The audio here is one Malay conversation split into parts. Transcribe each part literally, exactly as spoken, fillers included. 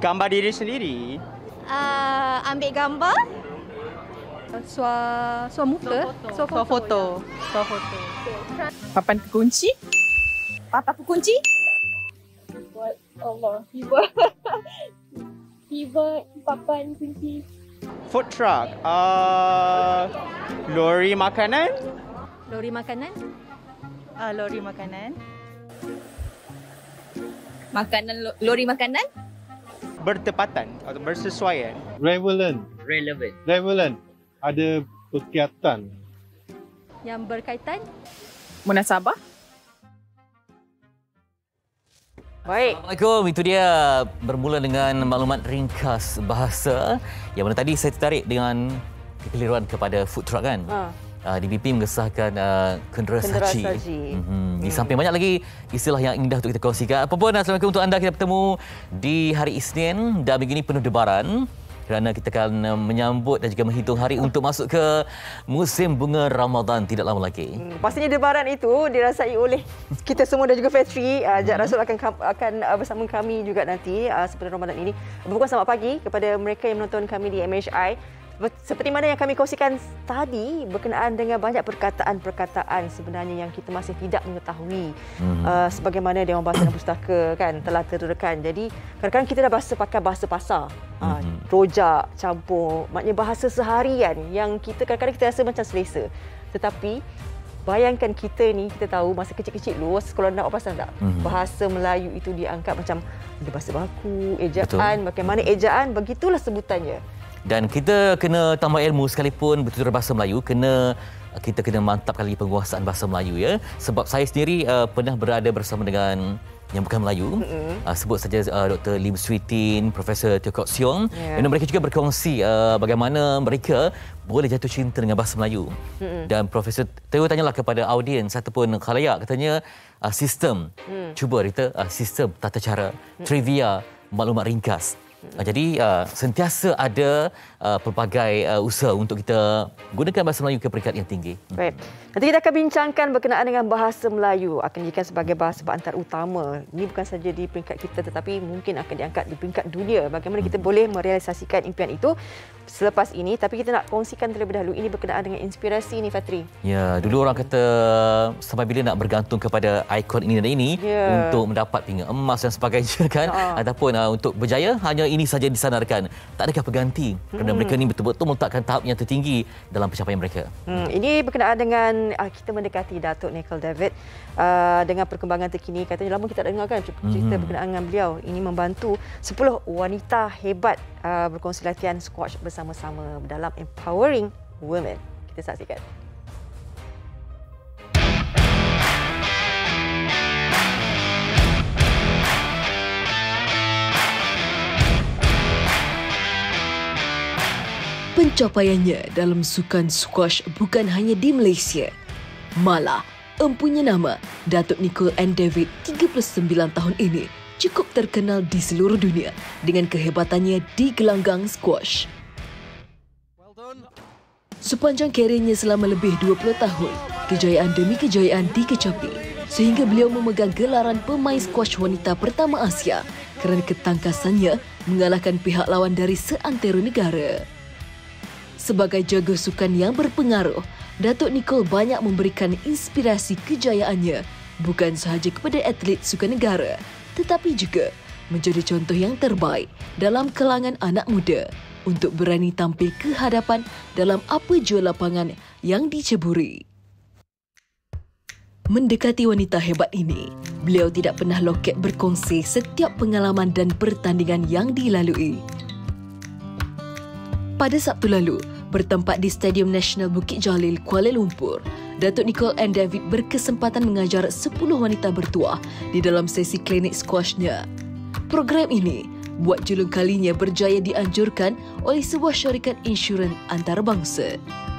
Gambar diri sendiri. Uh, ambil gambar. Suar, suar muka. Suar foto. Suar foto. Suar foto. Papan kunci. Papan kunci. Allah, tiba. Tiba papan kunci. Food truck. Uh, lori makanan. Lori makanan. Uh, lori makanan. Makanan, lori makanan. Bertepatan atau bersesuaian. Relevant. Relevant. Relevant. Ada berkaitan. Yang berkaitan. Munasabah. Baik. Assalamualaikum. Itu dia bermula dengan maklumat ringkas bahasa. Yang mana tadi saya tertarik dengan kekeliruan kepada food truck kan. Ha. Uh, D B P mengesahkan uh, kendera saji. Mm-hmm. Hmm. Di samping banyak lagi istilah yang indah untuk kita kongsikan. Apa pun, Assalamualaikum untuk anda. Kita bertemu di hari Isnin dan begini penuh debaran. Kerana kita akan menyambut dan juga menghitung hari untuk masuk ke musim bunga Ramadan tidak lama lagi. Hmm, pastinya debaran itu dirasai oleh kita semua dan juga Fatri. Uh, Jad Rasul akan akan uh, bersama kami juga nanti uh, seperti Ramadan ini. Bukan selamat pagi kepada mereka yang menonton kami di M H I. Seperti mana yang kami kongsikan tadi berkenaan dengan banyak perkataan-perkataan sebenarnya yang kita masih tidak mengetahui. Hmm. Uh, sebagaimana Dewan Bahasa dan Pustaka kan telah terdekan. Jadi kadang-kadang kita dah bahasa pakai bahasa pasar. Uh, hmm. Rojak, campur, maknanya bahasa seharian yang kita kadang-kadang kita rasa macam selesa. Tetapi bayangkan kita ni, kita tahu masa kecil-kecil dulu, sekolah nak apa pasal tak? Hmm. Bahasa Melayu itu diangkat macam ada bahasa baku, ejaan, betul. Bagaimana ejaan, begitulah sebutannya. Dan kita kena tambah ilmu sekalipun betul-betul bahasa Melayu, kena kita kena mantapkan lagi penguasaan bahasa Melayu ya. Sebab saya sendiri uh, pernah berada bersama dengan yang bukan Melayu. Mm-hmm. Uh, sebut saja uh, Doktor Lim Swee Tin, Profesor Teo Kok Siong. Yeah. Dan mereka juga berkongsi uh, bagaimana mereka boleh jatuh cinta dengan bahasa Melayu. Mm-hmm. Dan Profesor Teo tanyalah kepada audiens ataupun khalayak, katanya uh, sistem, mm. cuba Rita, uh, sistem tata cara, mm. trivia, maklumat ringkas. Uh, jadi uh, sentiasa ada uh, pelbagai uh, usaha untuk kita gunakan bahasa Melayu ke peringkat yang tinggi. Baik. Nanti kita akan bincangkan berkenaan dengan bahasa Melayu, akan dijadikan sebagai bahasa antarutama. Ini bukan saja di peringkat kita tetapi mungkin akan diangkat di peringkat dunia. Bagaimana kita boleh merealisasikan impian itu selepas ini, tapi kita nak kongsikan terlebih dahulu ini berkenaan dengan inspirasi ni, Fatri. Ya, dulu orang kata sampai bila nak bergantung kepada ikon ini dan ini ya. Untuk mendapat pinggan emas dan sebagainya kan, ha. Ataupun uh, untuk berjaya hanya ini saja disandarkan. Tak adakah pengganti? Kerana hmm. mereka ni betul-betul meletakkan tahap yang tertinggi dalam pencapaian mereka. Hmm. Ini berkenaan dengan uh, kita mendekati Datuk Nicol David uh, dengan perkembangan terkini. Katanya lama kita tak dengar kan cerita hmm. berkenaan dengan beliau. Ini membantu sepuluh wanita hebat uh, berkongsi latihan squash bersama-sama dalam Empowering Women. Kita saksikan. Pencapaiannya dalam sukan squash bukan hanya di Malaysia. Malah, empunya nama Datuk Nicol Ann David, tiga puluh sembilan tahun ini, cukup terkenal di seluruh dunia dengan kehebatannya di gelanggang squash. Sepanjang kerjanya selama lebih dua puluh tahun, kejayaan demi kejayaan dikecapi sehingga beliau memegang gelaran pemain squash wanita pertama Asia kerana ketangkasannya mengalahkan pihak lawan dari seantero negara. Sebagai jago sukan yang berpengaruh, Datuk Nicol banyak memberikan inspirasi kejayaannya bukan sahaja kepada atlet sukan negara, tetapi juga menjadi contoh yang terbaik dalam kalangan anak muda untuk berani tampil ke hadapan dalam apa jua lapangan yang diceburi. Mendekati wanita hebat ini, beliau tidak pernah loket berkongsi setiap pengalaman dan pertandingan yang dilalui. Pada Sabtu lalu, bertempat di Stadium Nasional Bukit Jalil, Kuala Lumpur, Datuk Nicol Ann David berkesempatan mengajar sepuluh wanita bertuah di dalam sesi klinik squashnya. Program ini buat julung kalinya berjaya dianjurkan oleh sebuah syarikat insurans antarabangsa.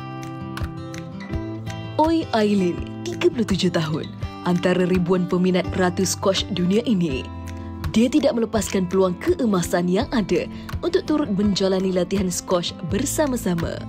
Oi Aileen, tiga puluh tujuh tahun, antara ribuan peminat ratu squash dunia ini. Dia tidak melepaskan peluang keemasan yang ada untuk turut menjalani latihan squash bersama-sama.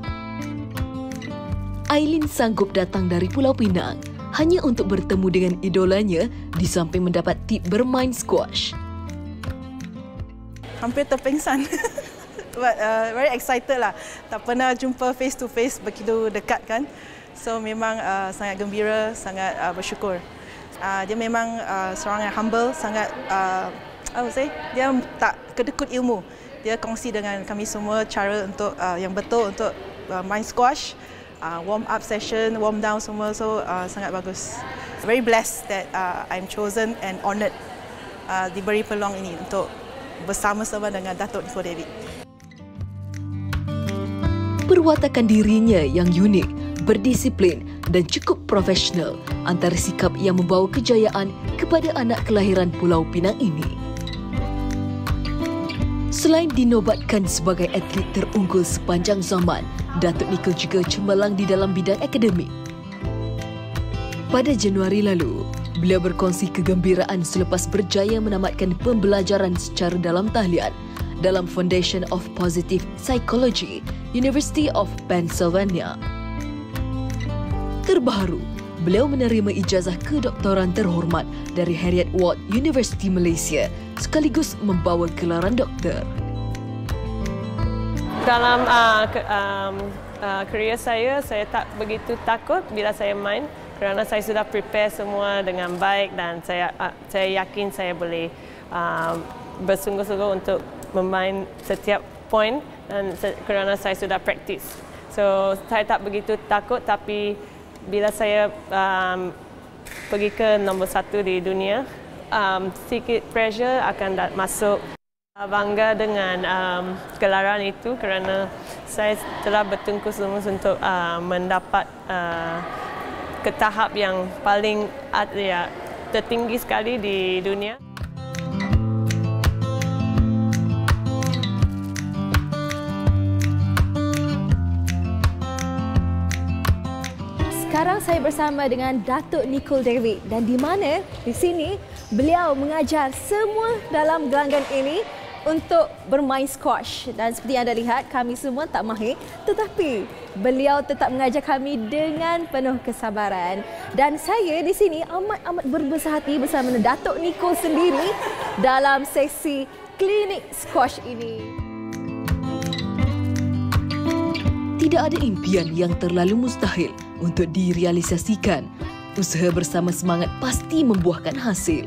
Aileen sanggup datang dari Pulau Pinang hanya untuk bertemu dengan idolanya di samping mendapat tip bermain squash. hampir terpengsan. But uh, very excited lah. Tak pernah jumpa face to face begitu dekat kan. So memang uh, sangat gembira, sangat uh, bersyukur. Uh, dia memang uh, seorang yang humble, sangat uh, I would say dia tak kedekut ilmu. Dia kongsi dengan kami semua cara untuk uh, yang betul untuk uh, main squash, uh, warm up session, warm down semua. So uh, sangat bagus. Very blessed that uh, I'm chosen and honoured uh, diberi peluang ini untuk bersama-sama dengan Datuk Nicol David. Perwatakan dirinya yang unik, berdisiplin dan cukup profesional antara sikap yang membawa kejayaan kepada anak kelahiran Pulau Pinang ini. Selain dinobatkan sebagai atlet terunggul sepanjang zaman, Datuk Nicol juga cemerlang di dalam bidang akademik. Pada Januari lalu, beliau berkongsi kegembiraan selepas berjaya menamatkan pembelajaran secara dalam talian dalam Foundation of Positive Psychology, University of Pennsylvania. Terbaru, beliau menerima ijazah kedoktoran terhormat dari Heriot Ward University Malaysia sekaligus membawa gelaran doktor. Dalam uh, ke, um, uh, kerjaya saya, saya tak begitu takut bila saya main kerana saya sudah prepare semua dengan baik dan saya uh, saya yakin saya boleh uh, bersungguh-sungguh untuk memain setiap point dan kerana saya sudah praktis. So saya tak begitu takut, tapi bila saya um, pergi ke nombor satu di dunia, um, sedikit pressure akan masuk. Bangga dengan um, gelaran itu kerana saya telah bertungkus lumus untuk uh, mendapat uh, ke tahap yang paling ya, tertinggi sekali di dunia. Sekarang saya bersama dengan Datuk Nicol David dan di mana di sini beliau mengajar semua dalam gelanggang ini untuk bermain squash. Dan seperti yang anda lihat, kami semua tak mahir, tetapi beliau tetap mengajar kami dengan penuh kesabaran. Dan saya di sini amat-amat berbesar hati bersama Datuk Nicol sendiri dalam sesi klinik squash ini. Tidak ada impian yang terlalu mustahil untuk direalisasikan. Usaha bersama semangat pasti membuahkan hasil.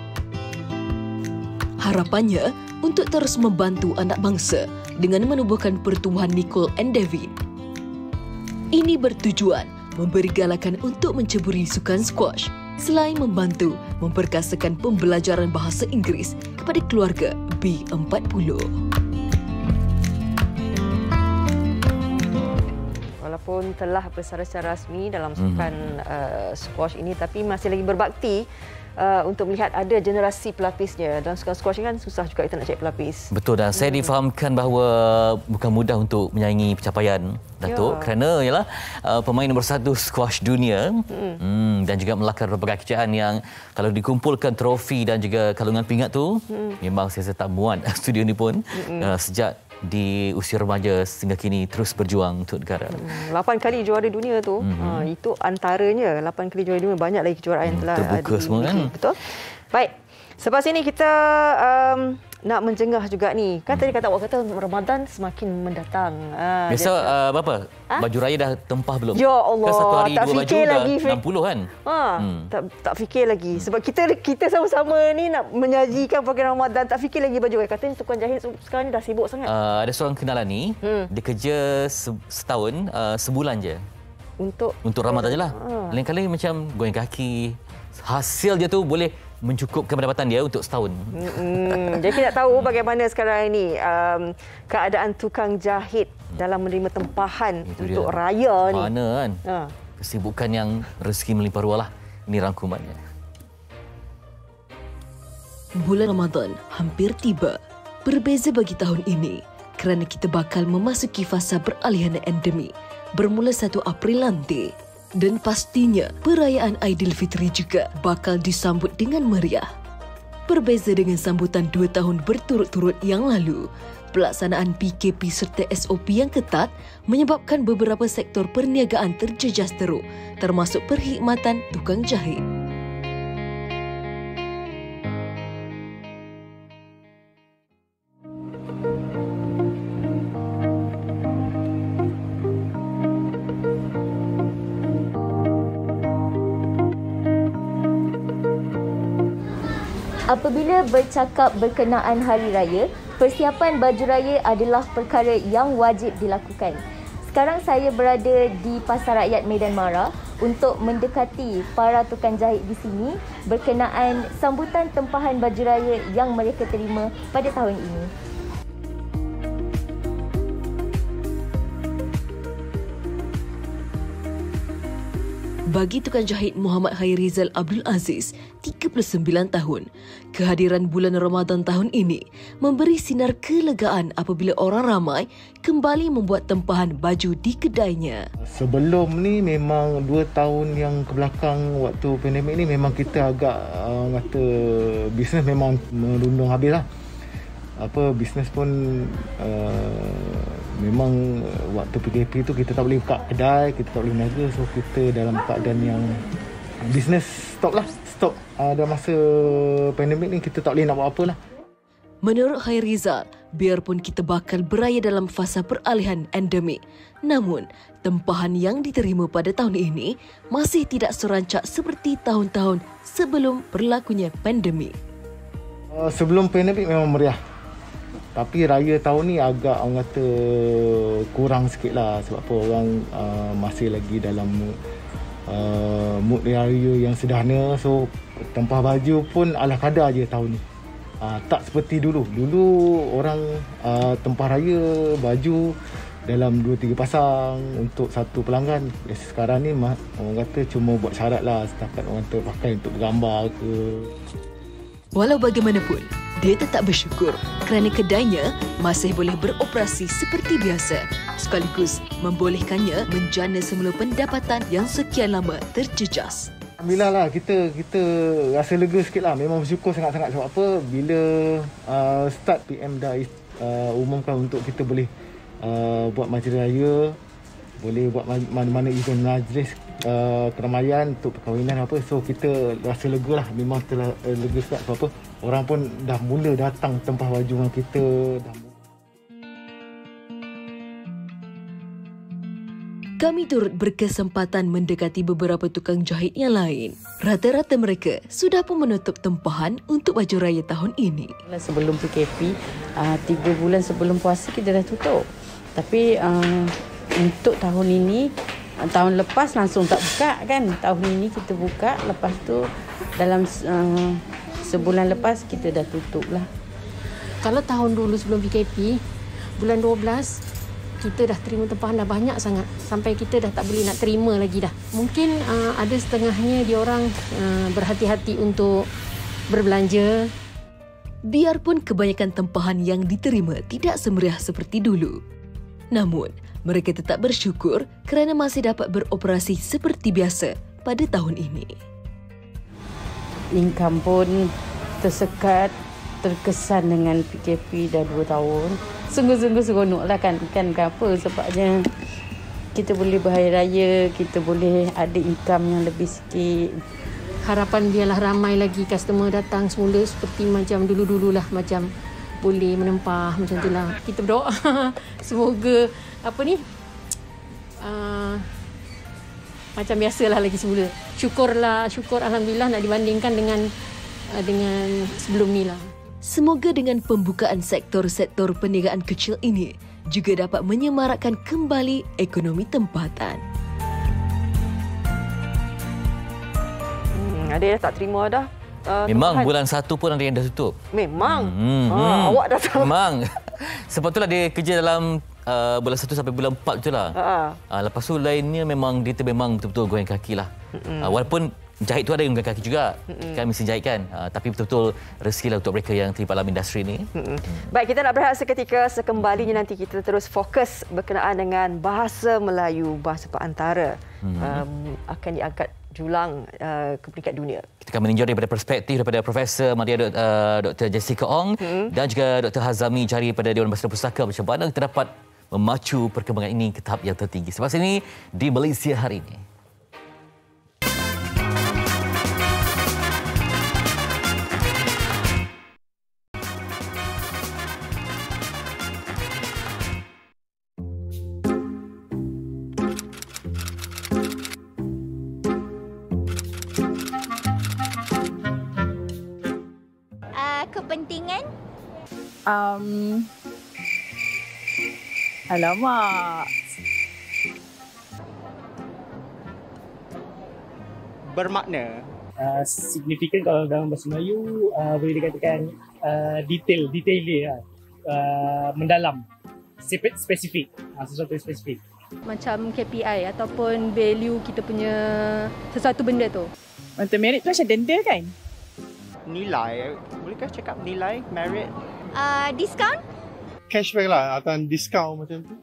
Harapannya untuk terus membantu anak bangsa dengan menubuhkan pertumbuhan Nicol and David. Ini bertujuan memberi galakan untuk menceburi sukan squash selain membantu memperkasakan pembelajaran bahasa Inggeris kepada keluarga B empat puluh. Walaupun telah bersara secara rasmi dalam sukan mm-hmm. uh, squash ini, tapi masih lagi berbakti uh, untuk melihat ada generasi pelapisnya. Dalam sukan squash ini kan susah juga kita nak cari pelapis. Betul, dan saya difahamkan bahawa bukan mudah untuk menyaingi pencapaian Datuk, ya. Kerana ialah uh, pemain nombor satu squash dunia mm. hmm, dan juga melakar berbagai kejayaan yang kalau dikumpulkan trofi dan juga kalungan pingat tu mm. memang saya tak muat studio ni pun mm-hmm. uh, sejak di usia remaja sehingga kini terus berjuang untuk negara. Lapan kali juara dunia tu, mm-hmm. ha, itu antaranya lapan kali juara dunia, banyak lagi kejuaraan yang telah terbuka di, semua kan. Betul. Baik. Selepas ini kita um, nak menjengah juga ni. Kan hmm. tadi kata awak kata Ramadan semakin mendatang. Ha, biasa uh, berapa? Ha? Baju raya dah tempah belum? Ya Allah, kan satu hari tak dua baju fikir lagi, dah enam puluh kan? Ha, hmm. tak tak fikir lagi. Sebab kita kita sama-sama ni nak menyajikan program Ramadan, tak fikir lagi baju raya. Katanya tukang jahit sekarang ni dah sibuk sangat. Uh, ada seorang kenalan ni, hmm. dia kerja setahun, uh, sebulan je. Untuk untuk Ramadan je lah. Ha. Lain kali macam goyang kaki. Hasil dia tu boleh mencukupkan pendapatan dia untuk setahun. Hmm, jadi kita tahu bagaimana sekarang ini um, keadaan tukang jahit dalam menerima tempahan itu untuk dia. Raya ni. Mana kan? Ha. Kesibukan yang rezeki melimpah ruah lah. Ini rangkumannya. Bulan Ramadan hampir tiba. Berbeza bagi tahun ini kerana kita bakal memasuki fasa peralihan endemik bermula satu April nanti. Dan pastinya, perayaan Aidilfitri juga bakal disambut dengan meriah. Berbeza dengan sambutan dua tahun berturut-turut yang lalu, pelaksanaan P K P serta S O P yang ketat menyebabkan beberapa sektor perniagaan terjejas teruk, termasuk perkhidmatan tukang jahit. Apabila bercakap berkenaan hari raya, persiapan baju raya adalah perkara yang wajib dilakukan. Sekarang saya berada di Pasar Rakyat Medan Mara untuk mendekati para tukang jahit di sini berkenaan sambutan tempahan baju raya yang mereka terima pada tahun ini. Bagi tukang jahit Muhammad Khairizal Abdul Aziz, tiga puluh sembilan tahun, kehadiran bulan Ramadan tahun ini memberi sinar kelegaan apabila orang ramai kembali membuat tempahan baju di kedainya. Sebelum ni memang dua tahun yang kebelakang waktu pandemik ni memang kita agak uh, kata bisnes memang merundung habis lah. Apa bisnes pun uh, memang waktu P K P tu kita tak boleh buka kedai, kita tak boleh berniaga, so kita dalam keadaan yang bisnes stop lah, stop. Uh, dalam masa pandemik ni kita tak boleh nak buat apa lah. Menurut Khairizal, biarpun kita bakal beraya dalam fasa peralihan endemik, namun tempahan yang diterima pada tahun ini masih tidak serancak seperti tahun-tahun sebelum berlakunya pandemik. Uh, sebelum pandemik memang meriah. Tapi raya tahun ni agak orang kata kurang sikit lah sebab apa orang uh, masih lagi dalam uh, mood raya yang sederhana. So tempah baju pun ala kadar je tahun ni. Uh, tak seperti dulu. Dulu orang uh, tempah raya baju dalam dua tiga pasang untuk satu pelanggan. Sekarang ni orang kata cuma buat syarat lah setakat orang kata pakai untuk bergambar ke. Walau bagaimanapun, dia tetap bersyukur kerana kedainya masih boleh beroperasi seperti biasa, sekaligus membolehkannya menjana semula pendapatan yang sekian lama terjejas. Alhamdulillah lah, kita kita rasa lega sikit lah. Memang bersyukur sangat-sangat sebab apa, bila uh, start P M dah uh, umumkan untuk kita boleh uh, buat majlis raya, boleh buat mana-mana event majlis uh, keramaian untuk perkahwinan apa, so kita rasa lega lah. Memang telah uh, lega sekali sebab apa, orang pun dah mula datang tempah baju dengan kita dah. Kami turut berkesempatan mendekati beberapa tukang jahit yang lain. Rata-rata mereka sudah pun menutup tempahan untuk baju raya tahun ini. Sebelum P K P, uh, tiga bulan sebelum puasa kita dah tutup. Tapi uh, untuk tahun ini, uh, tahun lepas langsung tak buka kan. Tahun ini kita buka, lepas tu dalam uh, sebulan lepas kita dah tutup lah. Kalau tahun dulu sebelum P K P, bulan dua belas, kita dah terima tempahan dah banyak sangat. Sampai kita dah tak boleh nak terima lagi dah. Mungkin uh, ada setengahnya diorang uh, berhati-hati untuk berbelanja. Biarpun kebanyakan tempahan yang diterima tidak semeriah seperti dulu, namun mereka tetap bersyukur kerana masih dapat beroperasi seperti biasa pada tahun ini. Income pun tersekat, terkesan dengan P K P dah dua tahun. Sungguh-sungguh seronok lah kan. Kan kenapa? Sebabnya kita boleh berhari raya, kita boleh ada income yang lebih sikit. Harapan biarlah ramai lagi customer datang semula seperti macam dulu-dululah, macam boleh menempah macam itulah. Kita berdoa semoga apa ni uh, macam biasalah lagi semula. Syukurlah, syukur alhamdulillah nak dibandingkan dengan uh, dengan sebelum ni lah. Semoga dengan pembukaan sektor-sektor perniagaan kecil ini juga dapat menyemarakkan kembali ekonomi tempatan. Hmm, ada yang tak terima dah. Uh, Memang tempahan. bulan satu pun ada yang dah tutup. Memang. Hmm, Ah, hmm. awak dah tahu. Memang. Sebab itulah dia kerja dalam uh, bulan satu sampai bulan empat betul lah. Uh-huh. Uh, lepas tu lainnya memang dia memang betul-betul goyang kaki lah. Uh, walaupun jahit tu ada yang goyang kaki juga. Mm-mm. Kan mesti jahit kan. Uh, tapi betul-betul rezeki lah untuk mereka yang terlibat dalam industri ni. Mm-mm. Baik, kita nak berehat seketika. Sekembalinya nanti kita terus fokus berkenaan dengan bahasa Melayu, bahasa perantara. Mm-hmm. um, akan diangkat julang uh, ke peringkat dunia. Kita akan meninjau daripada perspektif daripada Profesor Maria uh, Doktor Jessica Ong hmm. dan juga Doktor Hazami Jari pada Dewan Bahasa Pustaka, macam mana kita dapat memacu perkembangan ini ke tahap yang tertinggi. Sebab ini di Malaysia hari ini. kepentingan? Um, alamak. Bermakna. Uh, signifikan kalau dalam bahasa Melayu uh, boleh dikatakan uh, detail, detail dia uh, mendalam, spesifik, uh, sesuatu yang spesifik. Macam K P I ataupun value kita punya sesuatu benda tu. Macam merit tu macam denda kan? Nilai. Bolehkah cakap nilai, merit? Uh, diskaun? Cashback lah atau diskaun macam tu.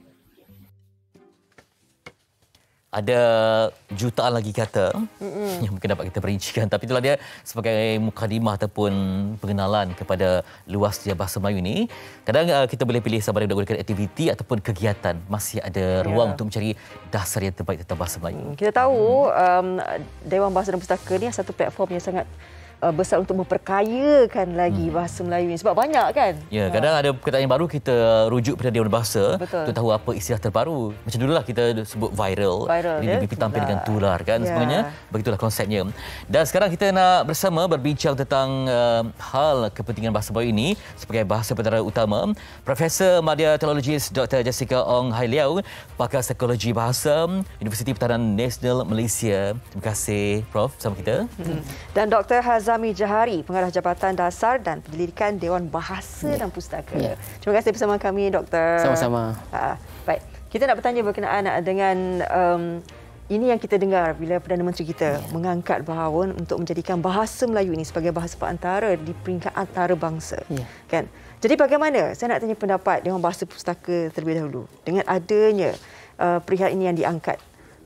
Ada jutaan lagi kata mm-hmm. yang mungkin dapat kita perincikan, tapi itulah dia sebagai mukadimah ataupun pengenalan kepada luasnya bahasa Melayu ini. Kadang uh, kita boleh pilih sama ada menggunakan aktiviti ataupun kegiatan, masih ada ruang yeah. untuk mencari dasar yang terbaik tentang bahasa Melayu. Kita tahu um, Dewan Bahasa dan Pustaka ni satu platform yang sangat uh, besar untuk memperkayakan lagi hmm. bahasa Melayu ni, sebab banyak kan. Ya, kadang ada perkataan yang baru kita rujuk pada Dewan Bahasa. Betul. Untuk tahu apa istilah terbaru. Macam dululah kita sebut viral. Viral ini lebih tampil dengan tular kan ya. Sebenarnya begitulah konsepnya. Dan sekarang kita nak bersama berbincang tentang uh, hal kepentingan bahasa Melayu ini sebagai bahasa perdana utama. Profesor Madya Teologis Doktor Jessica Ong Hai Liau, pakar psikologi bahasa Universiti Pertahanan Nasional Malaysia. Terima kasih Prof sama kita. Dan Doktor Hazami Jahari, Pengarah Jabatan Dasar dan Penyelidikan Dewan Bahasa ya. dan Pustaka. Ya. Terima kasih bersama kami Doktor. Sama-sama. Ha, baik. Kita nak bertanya berkenaan dengan um, ini yang kita dengar bila Perdana Menteri kita ya. mengangkat bahawa untuk menjadikan bahasa Melayu ini sebagai bahasa perantara di peringkat antarabangsa. Ya. Kan? Jadi bagaimana? Saya nak tanya pendapat Dewan Bahasa Pustaka terlebih dahulu dengan adanya uh, perihal ini yang diangkat.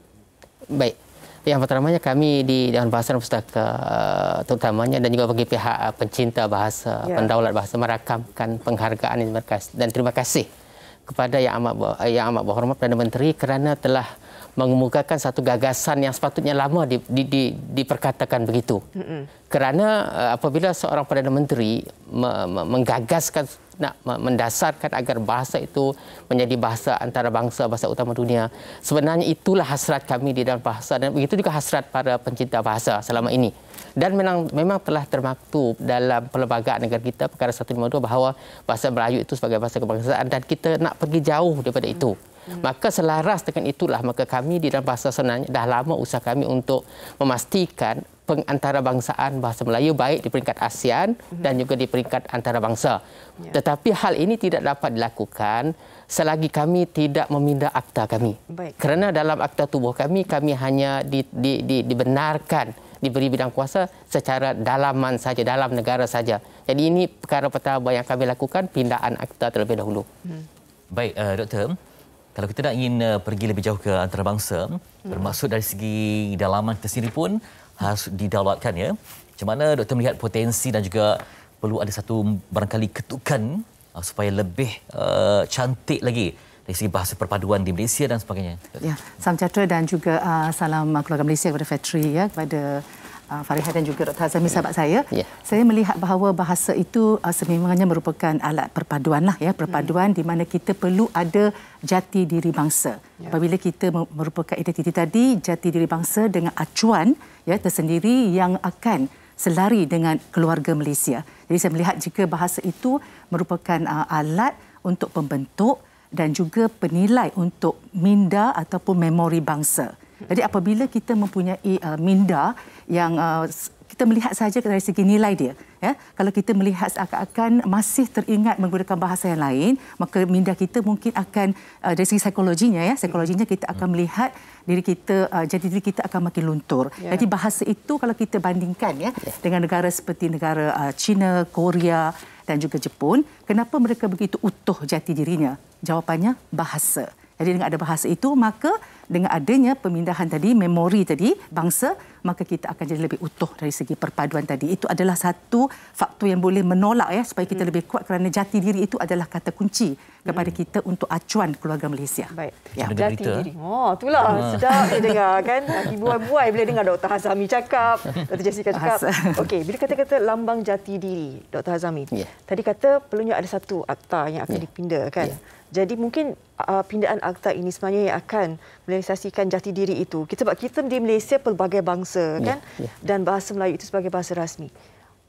Baik. Yang pertamanya kami di Dewan Bahasa dan Pustaka terutamanya dan juga bagi pihak pencinta bahasa, ya. pendaulat bahasa merakamkan penghargaan dan terima kasih kepada Yang Amat Yang Amat Berhormat Perdana Menteri kerana telah mengemukakan satu gagasan yang sepatutnya lama di, di, di, diperkatakan begitu. Mm-hmm. Kerana apabila seorang Perdana Menteri me, me, menggagaskan nak mendasarkan agar bahasa itu menjadi bahasa antarabangsa, bahasa utama dunia, sebenarnya itulah hasrat kami di dalam bahasa dan begitu juga hasrat para pencinta bahasa selama ini. Dan memang memang telah termaktub dalam perlembagaan negara kita perkara seratus lima puluh dua bahawa bahasa Melayu itu sebagai bahasa kebangsaan dan kita nak pergi jauh daripada itu. Hmm. Maka selaras dengan itulah maka kami di dalam bahasa sebenarnya dah lama usaha kami untuk memastikan pengantarbangsaan bahasa Melayu baik di peringkat ASEAN hmm. dan juga di peringkat antarabangsa. Ya. Tetapi hal ini tidak dapat dilakukan selagi kami tidak meminda akta kami. Baik. Kerana dalam akta tubuh kami kami hanya di, di, di, dibenarkan diberi bidang kuasa secara dalaman saja, dalam negara saja. Jadi ini perkara pertama yang kami lakukan, pindaan akta terlebih dahulu. Hmm. Baik, uh, Doktor. Kalau kita nak ingin uh, pergi lebih jauh ke antarabangsa, hmm. bermaksud dari segi dalaman kita sendiri pun harus didaulatkan ya. Macam mana Doktor melihat potensi dan juga perlu ada satu barangkali ketukan uh, supaya lebih uh, cantik lagi dari segi bahasa perpaduan di Malaysia dan sebagainya. Ya, salam sejahtera dan juga uh, salam keluarga Malaysia kepada Fatri ya, kepada uh, Fariha dan juga Doktor Hazami sahabat saya. Ya. Saya melihat bahawa bahasa itu uh, sememangnya merupakan alat perpaduan lah ya, perpaduan hmm. di mana kita perlu ada jati diri bangsa. Ya. Apabila kita merupakan identiti tadi, jati diri bangsa dengan acuan ya tersendiri yang akan selari dengan keluarga Malaysia. Jadi saya melihat jika bahasa itu merupakan uh, alat untuk pembentuk dan juga penilai untuk minda ataupun memori bangsa. Jadi apabila kita mempunyai uh, minda yang uh, kita melihat saja dari segi nilai dia, ya. Kalau kita melihat seakan-akan masih teringat menggunakan bahasa yang lain, maka minda kita mungkin akan uh, dari segi psikologinya ya, psikologinya kita akan melihat diri kita, uh, jadi diri kita akan makin luntur. Ya. Jadi bahasa itu kalau kita bandingkan ya, ya. dengan negara seperti negara uh, China, Korea dan juga Jepun, kenapa mereka begitu utuh jati dirinya? Jawapannya bahasa. Jadi dengan ada bahasa itu, maka dengan adanya pemindahan tadi, memori tadi, bangsa, maka kita akan jadi lebih utuh dari segi perpaduan tadi. Itu adalah satu faktor yang boleh menolak ya, supaya kita hmm. lebih kuat kerana jati diri itu adalah kata kunci kepada hmm. kita untuk acuan keluarga Malaysia. Baik. Ya. Jati diri. Oh, itulah ha. sedap dia dengar kan. Ibu-ibu bila dengar Doktor Hazami cakap, Doktor Jessica cakap. Okey, bila kata-kata lambang jati diri, Doktor Hazami. Yeah. Tadi kata perlunya ada satu akta yang akan yeah. dipinda kan. Yeah. Jadi mungkin uh, pindaan akta ini sebenarnya yang akan merealisasikan jati diri itu. Kita sebab kita di Malaysia pelbagai bangsa kan, yeah, yeah. dan bahasa Melayu itu sebagai bahasa rasmi.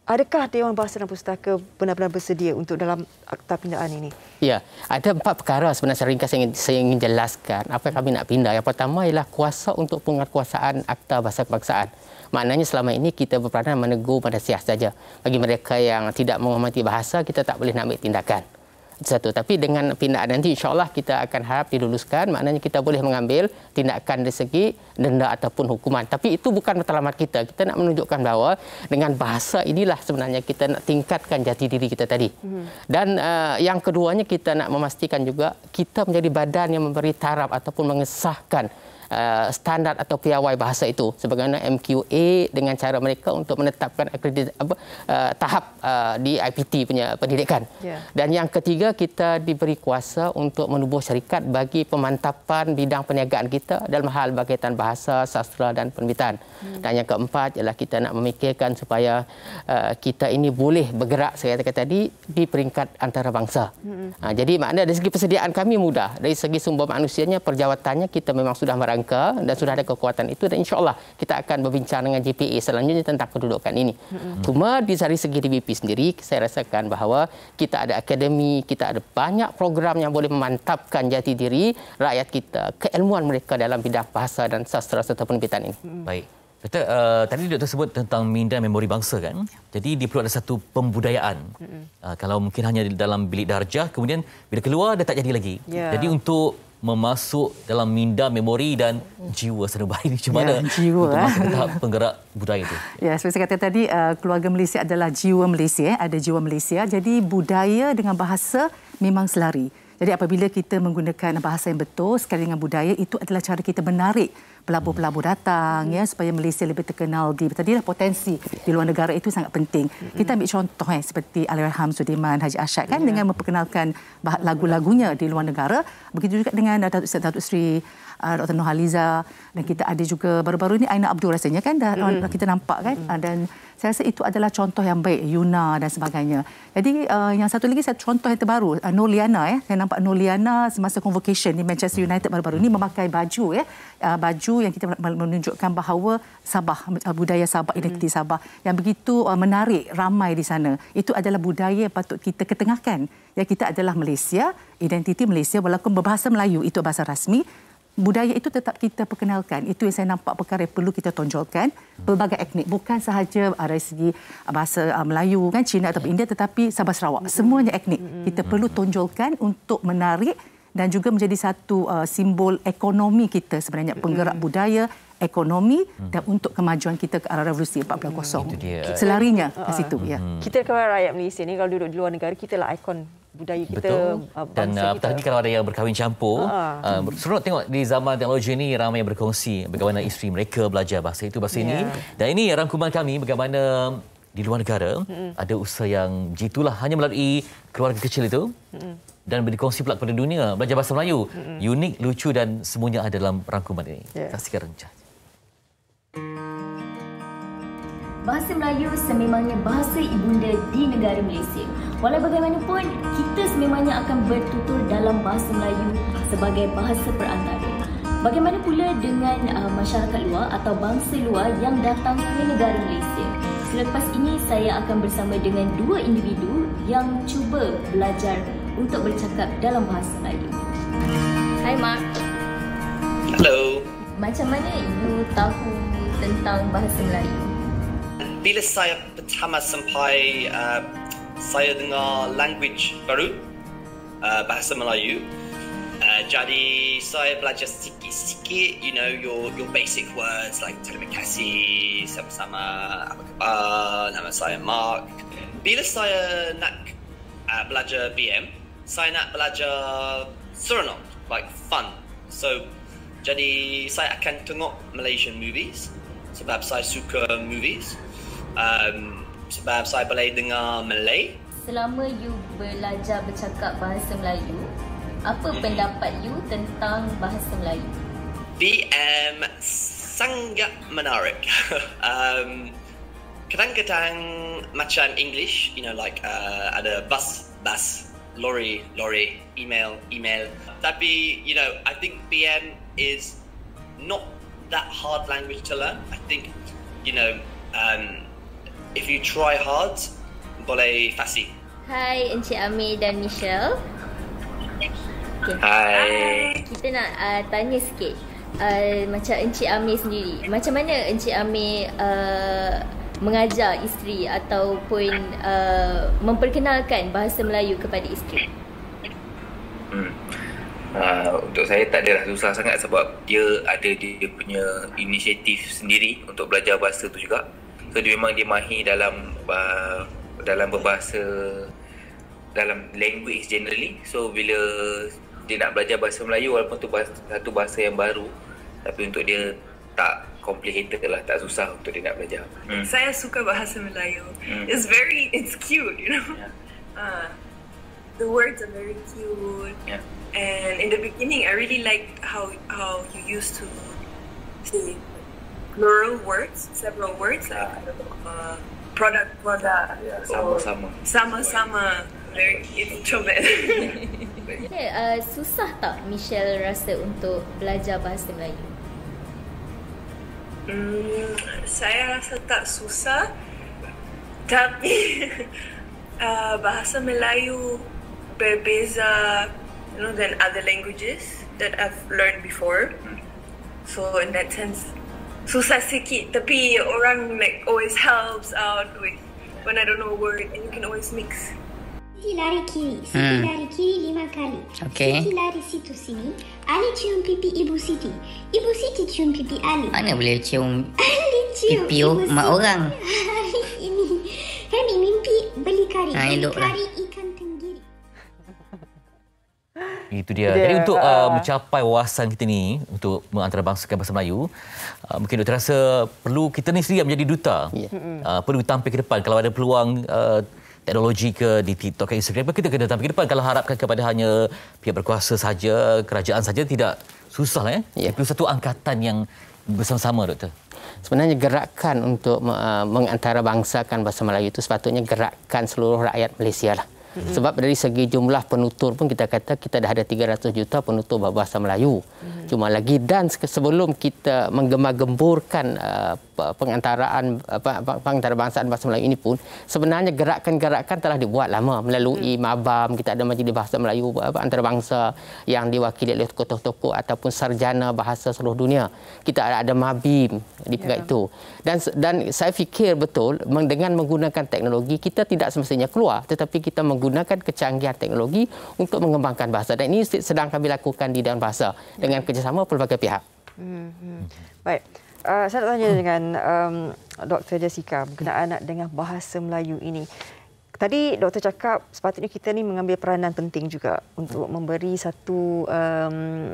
Adakah Dewan Bahasa dan Pustaka benar-benar bersedia untuk dalam akta pindaan ini? Ya, ada empat perkara sebenarnya secara ringkas yang saya ingin jelaskan. Apa yang kami nak pindah? Yang pertama ialah kuasa untuk penguatkuasaan akta bahasa kebangsaan. Maknanya selama ini kita berperanan menegur pada sias saja. Bagi mereka yang tidak menghormati bahasa, kita tak boleh nak ambil tindakan. Satu. Tapi dengan pindaan nanti insya-Allah kita akan harap diluluskan, maknanya kita boleh mengambil tindakan dari segi denda ataupun hukuman. Tapi itu bukan matlamat kita. Kita nak menunjukkan bahawa dengan bahasa inilah sebenarnya kita nak tingkatkan jati diri kita tadi. Hmm. Dan uh, yang keduanya kita nak memastikan juga kita menjadi badan yang memberi taraf ataupun mengesahkan Uh, standard atau piawai bahasa itu sebagaimana M Q A dengan cara mereka untuk menetapkan akredit, apa, uh, tahap uh, di I P T punya pendidikan. Yeah. Dan yang ketiga, kita diberi kuasa untuk menubuh syarikat bagi pemantapan bidang perniagaan kita dalam hal berkaitan bahasa, sastra dan penerbitan. Hmm. Dan yang keempat ialah kita nak memikirkan supaya uh, kita ini boleh bergerak saya katakan tadi di peringkat antarabangsa. Hmm. Uh, jadi makna dari segi persediaan kami mudah, dari segi sumber manusianya, perjawatannya kita memang sudah merangka dan sudah ada kekuatan itu, dan insya-Allah kita akan berbincang dengan J P A selanjutnya tentang kedudukan ini. Mm-hmm. Cuma di dari segi D B P sendiri saya rasakan bahawa kita ada akademi, kita ada banyak program yang boleh memantapkan jati diri rakyat kita, keilmuan mereka dalam bidang bahasa dan sastra serta penerbitan ini. Mm-hmm. Baik. Doktor, uh, tadi doktor sebut tentang minda memori bangsa kan? Jadi dia perlu ada satu pembudayaan. Mm-hmm. Uh, kalau mungkin hanya di dalam bilik darjah, kemudian bila keluar dah tak jadi lagi. Yeah. Jadi untuk memasuk dalam minda, memori dan jiwa sanubari ini macam mana ya, jiwa, untuk masuk ke tahap penggerak budaya itu? Ya, seperti saya kata tadi, uh, keluarga Malaysia adalah jiwa Malaysia, ada jiwa Malaysia. Jadi budaya dengan bahasa memang selari. Jadi apabila kita menggunakan bahasa yang betul sekali dengan budaya, itu adalah cara kita menarik pelabur-pelabur datang, ya, supaya Malaysia lebih terkenal di tadilah potensi di luar negara itu sangat penting. Mm-hmm. Kita ambil contoh eh, seperti Allahyarham Sudirman Haji Ashad kan, yeah, dengan memperkenalkan lagu-lagunya di luar negara. Begitu juga dengan Datuk Datuk Seri uh, Doktor Nurhaliza, dan kita ada juga baru-baru ini Aina Abdul rasanya kan dah, mm-hmm, kita nampak kan, mm-hmm, dan saya rasa itu adalah contoh yang baik, Yuna dan sebagainya. Jadi uh, yang satu lagi saya contoh yang terbaru, uh, Nur Liana, eh. saya nampak Nur Liana semasa convocation di Manchester United baru-baru ini memakai baju, ya, uh, baju yang kita menunjukkan bahawa Sabah, uh, budaya Sabah, identiti Sabah yang begitu uh, menarik ramai di sana. Itu adalah budaya yang patut kita ketengahkan. Ya, kita adalah Malaysia, identiti Malaysia walaupun berbahasa Melayu itu bahasa rasmi. Budaya itu tetap kita perkenalkan. Itu yang saya nampak perkara yang perlu kita tonjolkan. Pelbagai etnik. Bukan sahaja dari segi bahasa Melayu, kan, Cina atau India, tetapi Sabah Sarawak. Semuanya etnik. Kita perlu tonjolkan untuk menarik dan juga menjadi satu uh, simbol ekonomi kita sebenarnya. Penggerak budaya, ekonomi dan untuk kemajuan kita ke arah revolusi empat belas kosong. Selarinya ke situ. Ya. Kita kalau rakyat Malaysia ni, kalau duduk di luar negara, kita lah ikon budaya kita. Betul. Dan uh, lagi kalau ada yang berkahwin campur, uh, uh, seronok tengok di zaman teknologi ini ramai yang berkongsi bagaimana isteri mereka belajar bahasa itu, bahasa yeah. ini. Dan ini rangkuman kami bagaimana di luar negara mm-hmm. ada usaha yang begitulah hanya melalui keluarga kecil itu mm-hmm. dan berkongsi pula kepada dunia belajar bahasa Melayu. Mm-hmm. Unik, lucu dan semuanya ada dalam rangkuman ini. Yeah. Saksikan rencana. Bahasa Melayu sememangnya bahasa ibunda di negara Malaysia. Walau bagaimanapun, kita sememangnya akan bertutur dalam bahasa Melayu sebagai bahasa perantara. Bagaimana pula dengan uh, masyarakat luar atau bangsa luar yang datang ke negara Malaysia? Selepas ini, saya akan bersama dengan dua individu yang cuba belajar untuk bercakap dalam bahasa Melayu. Hai Mark. Hello. Macam mana you tahu tentang bahasa Melayu? Bila saya pertama sampai uh, saya dengar language baru, uh, bahasa Melayu, uh, jadi saya belajar sikit-sikit, you know, your your basic words like terima kasih, sama-sama, apa khabar, nama saya Mark. Bila saya nak uh, belajar B M, saya nak belajar seronok, like fun. So, jadi saya akan tengok Malaysian movies sebab saya suka movies. Um, sebab saya boleh dengar Malay. Selama you belajar bercakap bahasa Melayu, apa hmm. pendapat you tentang bahasa Melayu? B M sangat menarik. um, kadang-kadang macam English, you know, like uh, ada bus, bus, lorry, lorry, email, email. Tapi, you know, I think B M is not that hard language to learn. I think, you know, um, if you try hard, boleh fasih. Hai Encik Amir dan Michelle. Okay. Hai. Kita nak uh, tanya sikit. Uh, macam Encik Amir sendiri. Macam mana Encik Amir uh, mengajar isteri ataupun uh, memperkenalkan bahasa Melayu kepada isteri? Hmm. Uh, untuk saya tak adalah susah sangat sebab dia ada dia punya inisiatif sendiri untuk belajar bahasa tu juga. So dia memang dia mahir dalam uh, dalam berbahasa, dalam language generally. So bila dia nak belajar bahasa Melayu, walaupun tu bahasa, satu bahasa yang baru, tapi untuk dia tak complicated lah, tak susah untuk dia nak belajar. Hmm. Saya suka bahasa Melayu. Hmm. It's very, it's cute, you know. Yeah. Uh, the words are very cute. Yeah. And in the beginning, I really liked how how you used to say plural words, several words like uh, product, product, yeah, sama-sama. Sama-sama. Very introvert. Yeah, uh, susah tak Michelle rasa untuk belajar bahasa Melayu? Hmm, saya rasa tak susah, tapi uh, bahasa Melayu berbeza, you know, than other languages that I've learned before. So in that sense, susah sikit, tapi orang like always helps out with when I don't know a word, and you can always mix. Siti lari kiri, Siti hmm. lari kiri lima kali. Okay. Siti lari situ sini. Ali cium pipi Ibu Siti. Ibu Siti cium pipi Ali. Mana boleh cium Ali cium pipi mak orang? Hari ini Rani mimpi beli kari. Ha, beli elok kari lah. ikan tenggiri. Itu dia. dia. Jadi untuk uh, uh, mencapai wawasan kita ni untuk mengantarabangsakan bahasa Melayu, uh, mungkin doktor rasa perlu kita ni sendiri menjadi duta. Yeah. Uh, perlu tampil ke depan kalau ada peluang uh, teknologi ke di TikTok ke Instagram, kita kena tampil ke depan. Kalau harapkan kepada hanya pihak berkuasa saja, kerajaan saja, tidak susah lah. Eh? Yeah. Perlu satu angkatan yang bersama-sama, doktor. Sebenarnya gerakan untuk uh, mengantarabangsakan bahasa Melayu itu sepatutnya gerakan seluruh rakyat Malaysia lah. Mm-hmm. Sebab dari segi jumlah penutur pun kita kata kita dah ada tiga ratus juta penutur bahasa Melayu. Mm-hmm. Cuma lagi dan sebelum kita menggembar-gemburkan uh, pengantaraan apa pengantarbangsaan bahasa Melayu ini pun sebenarnya gerakan-gerakan telah dibuat lama melalui Mabam. Kita ada Majlis Bahasa Melayu apa, antarabangsa yang diwakili oleh tokoh-tokoh ataupun sarjana bahasa seluruh dunia. Kita ada, ada Mabim di pihak yeah. itu. Dan dan saya fikir betul dengan menggunakan teknologi kita tidak semestinya keluar, tetapi kita menggunakan kecanggihan teknologi untuk mengembangkan bahasa. Dan ini sedang kami lakukan di Dewan Bahasa dengan kerjasama pelbagai pihak. Hmm, hmm. Baik. Uh, saya nak tanya dengan um, Doktor Jessica berkenaan dengan bahasa Melayu ini. Tadi Doktor cakap sepatutnya kita ni mengambil peranan penting juga untuk memberi satu um,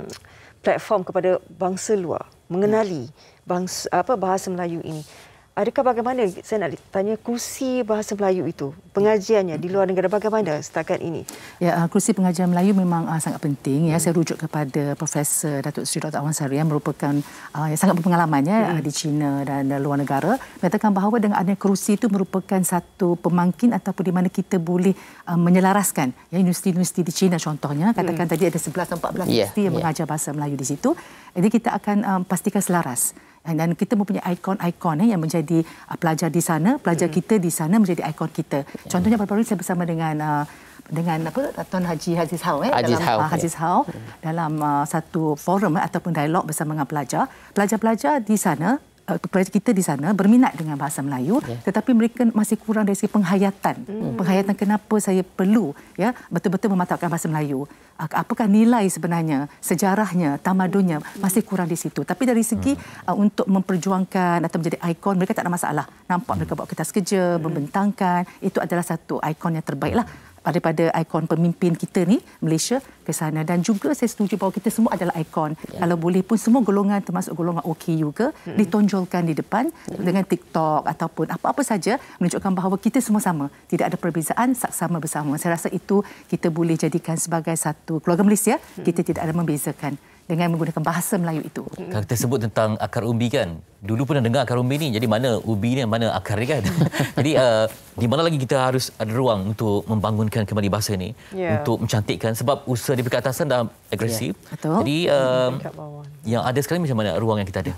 platform kepada bangsa luar mengenali bangsa, apa bahasa Melayu ini. Adakah bagaimana, saya nak tanya, kursi bahasa Melayu itu, pengajiannya di luar negara bagaimana setakat ini? Ya, kursi pengajian Melayu memang uh, sangat penting. Ya, hmm. Saya rujuk kepada Profesor Datuk Seri Doktor Awan Sari yang merupakan uh, yang sangat berpengalaman ya, hmm. uh, di China dan uh, luar negara. Mengatakan bahawa dengan adanya kursi itu merupakan satu pemangkin ataupun di mana kita boleh uh, menyelaraskan ya, universiti-universiti di China contohnya. Katakan hmm. tadi ada sebelas atau empat belas yeah, universiti yang yeah. mengajar bahasa Melayu di situ. Jadi kita akan um, pastikan selaras. Dan kita mempunyai ikon-ikon eh, yang menjadi uh, pelajar di sana, pelajar mm-hmm. kita di sana menjadi ikon kita. Yeah. Contohnya baru-baru ini saya bersama dengan uh, dengan apa Tuan Haji Haziz Hau eh Haziz dalam Hau, uh, Haziz Hau yeah. dalam uh, satu forum eh, ataupun dialog bersama dengan pelajar. Pelajar-pelajar di sana, uh, pelajar kita di sana berminat dengan bahasa Melayu, yeah. tetapi mereka masih kurang dari segi penghayatan. Mm. Penghayatan kenapa saya perlu ya betul-betul memantapkan bahasa Melayu. Apakah nilai sebenarnya, sejarahnya, tamadunnya masih kurang di situ. Tapi dari segi hmm. uh, untuk memperjuangkan atau menjadi ikon, mereka tak ada masalah. Nampak mereka bawa kertas kerja, hmm. membentangkan, itu adalah satu ikon yang terbaiklah daripada ikon pemimpin kita ni Malaysia ke sana. Dan juga saya setuju bahawa kita semua adalah ikon. Ya. Kalau boleh pun semua golongan termasuk golongan O K U ke hmm. ditonjolkan di depan ya. dengan TikTok ataupun apa-apa saja menunjukkan bahawa kita semua sama. Tidak ada perbezaan, saksama bersama. Saya rasa itu kita boleh jadikan sebagai satu keluarga Malaysia. Hmm. Kita tidak ada membezakan dengan menggunakan bahasa Melayu itu. Kalau kita sebut tentang akar umbi kan, dulu pernah dengar akar umbi ni, jadi mana ubi ni, mana akar ni kan. Jadi uh, di mana lagi kita harus ada ruang untuk membangunkan kembali bahasa ni, yeah. untuk mencantikkan, sebab usaha di peringkat atasan dah agresif. Yeah. Betul. Jadi uh, yang ada sekarang macam mana ruang yang kita ada?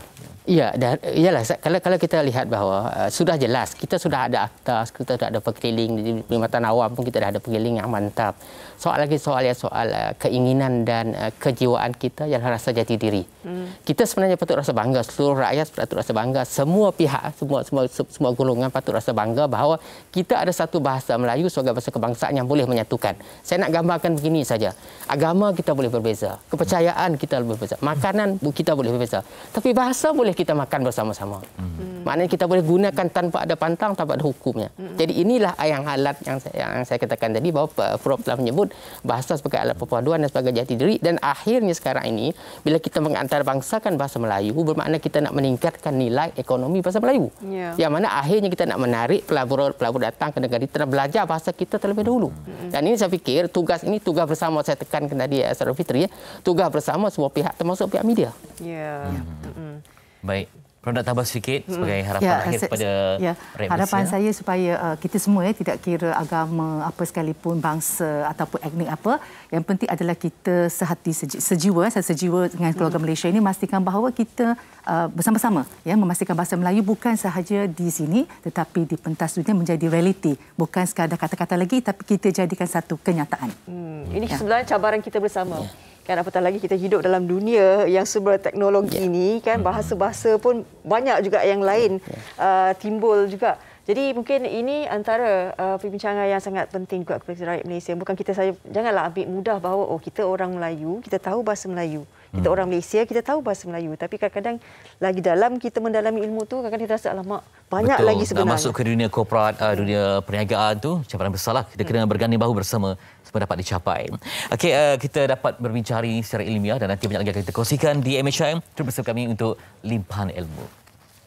Ya, dan iyalah kalau kalau kita lihat bahawa uh, sudah jelas kita sudah ada akta, kita sudah ada perkeliling di perkhidmatan awam pun kita dah ada perkeliling yang mantap. Soal lagi soal ya soal uh, keinginan dan uh, kejiwaan kita yang rasa jati diri. Hmm. Kita sebenarnya patut rasa bangga, seluruh rakyat patut rasa bangga, semua pihak, semua semua semua golongan patut rasa bangga bahawa kita ada satu bahasa Melayu sebagai bahasa kebangsaan yang boleh menyatukan. Saya nak gambarkan begini saja. Agama kita boleh berbeza, kepercayaan kita boleh berbeza, makanan kita boleh berbeza, tapi bahasa boleh kita makan bersama-sama. Hmm. Maknanya kita boleh gunakan tanpa ada pantang, tanpa ada hukumnya. Hmm. Jadi inilah yang alat yang saya, yang saya katakan tadi bahawa Prof telah menyebut bahasa sebagai alat perpaduan dan sebagai jati diri, dan akhirnya sekarang ini bila kita mengantarabangsakan bahasa Melayu bermakna kita nak meningkatkan nilai ekonomi bahasa Melayu. Yeah. Yang mana akhirnya kita nak menarik pelabur-pelabur datang ke negara kita dan belajar bahasa kita terlebih dahulu. Hmm. Dan ini saya fikir tugas ini tugas bersama, saya tekankan tadi Saudara Fitri, ya, tugas bersama semua pihak termasuk pihak media. Ya. Yeah. Hmm. Baik, Prof nak tambah sedikit sebagai harapan ya, akhir kepada ya, harapan Malaysia. Saya supaya uh, kita semua ya, tidak kira agama apa sekalipun, bangsa ataupun etnik apa, yang penting adalah kita sehati seji, sejiwa sejiwa dengan keluarga hmm. Malaysia ini, memastikan bahawa kita uh, bersama-sama ya memastikan bahasa Melayu bukan sahaja di sini tetapi di pentas dunia menjadi realiti, bukan sekadar kata-kata lagi tapi kita jadikan satu kenyataan. Hmm. Ini ya. Sebenarnya cabaran kita bersama. Ya. Kan apatah lagi kita hidup dalam dunia yang serba teknologi yeah. ini, kan bahasa-bahasa pun banyak juga yang lain uh, timbul juga. Jadi mungkin ini antara uh, perbincangan yang sangat penting juga kepada rakyat Malaysia. Bukan kita saja, janganlah ambil mudah bahawa oh kita orang Melayu, kita tahu bahasa Melayu. Kita hmm. orang Malaysia, kita tahu bahasa Melayu. Tapi kadang-kadang lagi dalam kita mendalami ilmu tu, kadang-kadang kita rasa alamak banyak Betul. lagi sebenarnya. Masuk ke dunia korporat, uh, dunia perniagaan tu cabaran besarlah. Kita kena hmm. berganding bahu bersama supaya dapat dicapai. Okey, uh, kita dapat berbincang secara ilmiah dan nanti banyak lagi akan kita kongsikan di M H I. Terus bersama kami untuk limpahan ilmu.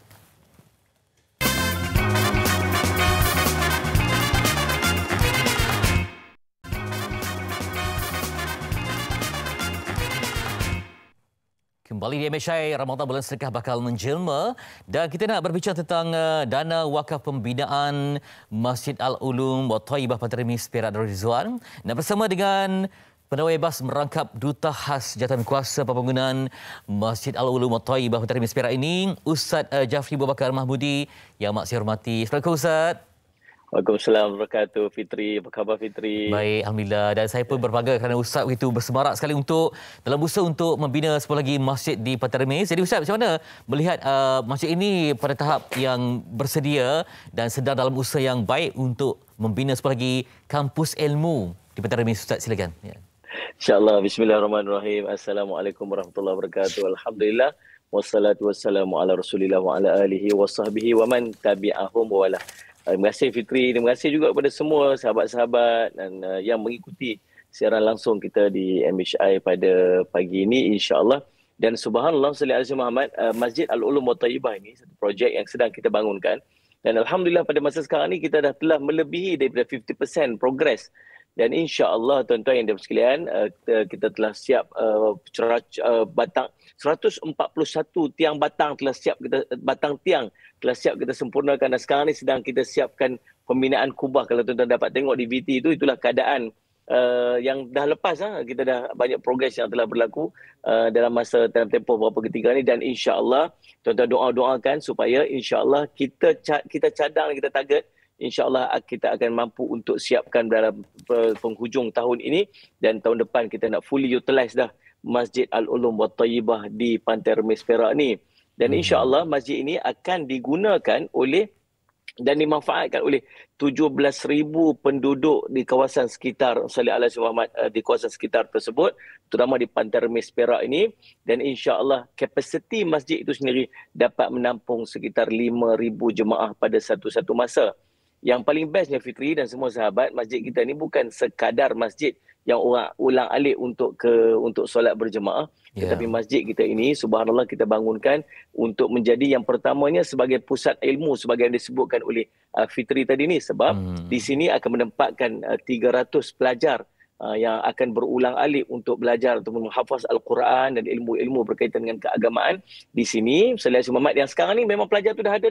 Kembali di M H I, Ramadan bulan sedekah bakal menjelma dan kita nak berbincang tentang uh, dana wakaf pembinaan Masjid Al-Ulum wa Thayyibah Pantermis Perak Darul Rizwan. Dan bersama dengan Pegawai Bas merangkap Duta Khas Jawatan Kuasa Pembangunan Masjid Al-Ulum wa Thayyibah Pantermis Perak ini, Ustaz uh, Jafri Bubakar Mahmudi yang mak saya hormati. Assalamualaikum Ustaz. Waalaikumsalam warahmatullahi wabarakatuh. Fitri, apa khabar Fitri? Baik, alhamdulillah. Dan saya pun berbangga kerana Ustaz begitu bersemarak sekali untuk dalam usaha untuk membina sebuah lagi masjid di Pantai Remis. Jadi Ustaz, macam mana melihat uh, masjid ini pada tahap yang bersedia dan sedang dalam usaha yang baik untuk membina sebuah lagi kampus ilmu di Pantai Remis? Ustaz, silakan. Ya. InsyaAllah. Bismillahirrahmanirrahim. Assalamualaikum warahmatullahi wabarakatuh. Alhamdulillah. Wassalatu wassalamu ala rasulillah wa ala alihi wa sahbihi wa man tabi'ahum wa wala. Terima kasih Fitri, terima kasih juga kepada semua sahabat-sahabat dan uh, yang mengikuti siaran langsung kita di M H I pada pagi ini, insya-Allah. Dan subhanallah salli alaihi Muhammad, uh, Masjid Al-Ulum wa Thayyibah ini satu projek yang sedang kita bangunkan, dan alhamdulillah pada masa sekarang ni kita dah telah melebihi daripada lima puluh peratus progres. Dan insya-Allah tuan-tuan yang diperhatikan sekalian, uh, kita, kita telah siap uh, uh, batang seratus empat puluh satu tiang batang telah siap kita batang tiang telah siap kita sempurnakan, dan sekarang ni sedang kita siapkan pembinaan kubah. Kalau tuan-tuan dapat tengok D V T itu, itulah keadaan uh, yang dah lepas. Ha? Kita dah banyak progres yang telah berlaku uh, dalam masa dalam tempoh beberapa ketika ni, dan insya-Allah tuan-tuan doa-doakan supaya insya-Allah kita kita cadang, kita target insya-Allah kita akan mampu untuk siapkan dalam penghujung tahun ini, dan tahun depan kita nak fully utilize dah Masjid Al-Ulum wa Thayyibah di Pantai Remis Perak ni. Dan insya-Allah masjid ini akan digunakan oleh dan dimanfaatkan oleh tujuh belas ribu penduduk di kawasan sekitar Salih Alaihi Muhammad di kawasan sekitar tersebut, terutama di Pantai Remis Perak ini. Dan insya-Allah kapasiti masjid itu sendiri dapat menampung sekitar lima ribu jemaah pada satu-satu masa. Yang paling bestnya Fitri dan semua sahabat, masjid kita ni bukan sekadar masjid yang orang ulang alik untuk ke untuk solat berjemaah, yeah. tetapi masjid kita ini subhanallah kita bangunkan untuk menjadi yang pertamanya sebagai pusat ilmu, sebagai yang disebutkan oleh uh, Fitri tadi ni, sebab hmm. di sini akan menempatkan uh, tiga ratus pelajar uh, yang akan berulang alik untuk belajar atau menghafaz Al-Quran dan ilmu-ilmu berkaitan dengan keagamaan di sini. Salih Muhammad yang sekarang ni memang pelajar tu dah ada dah.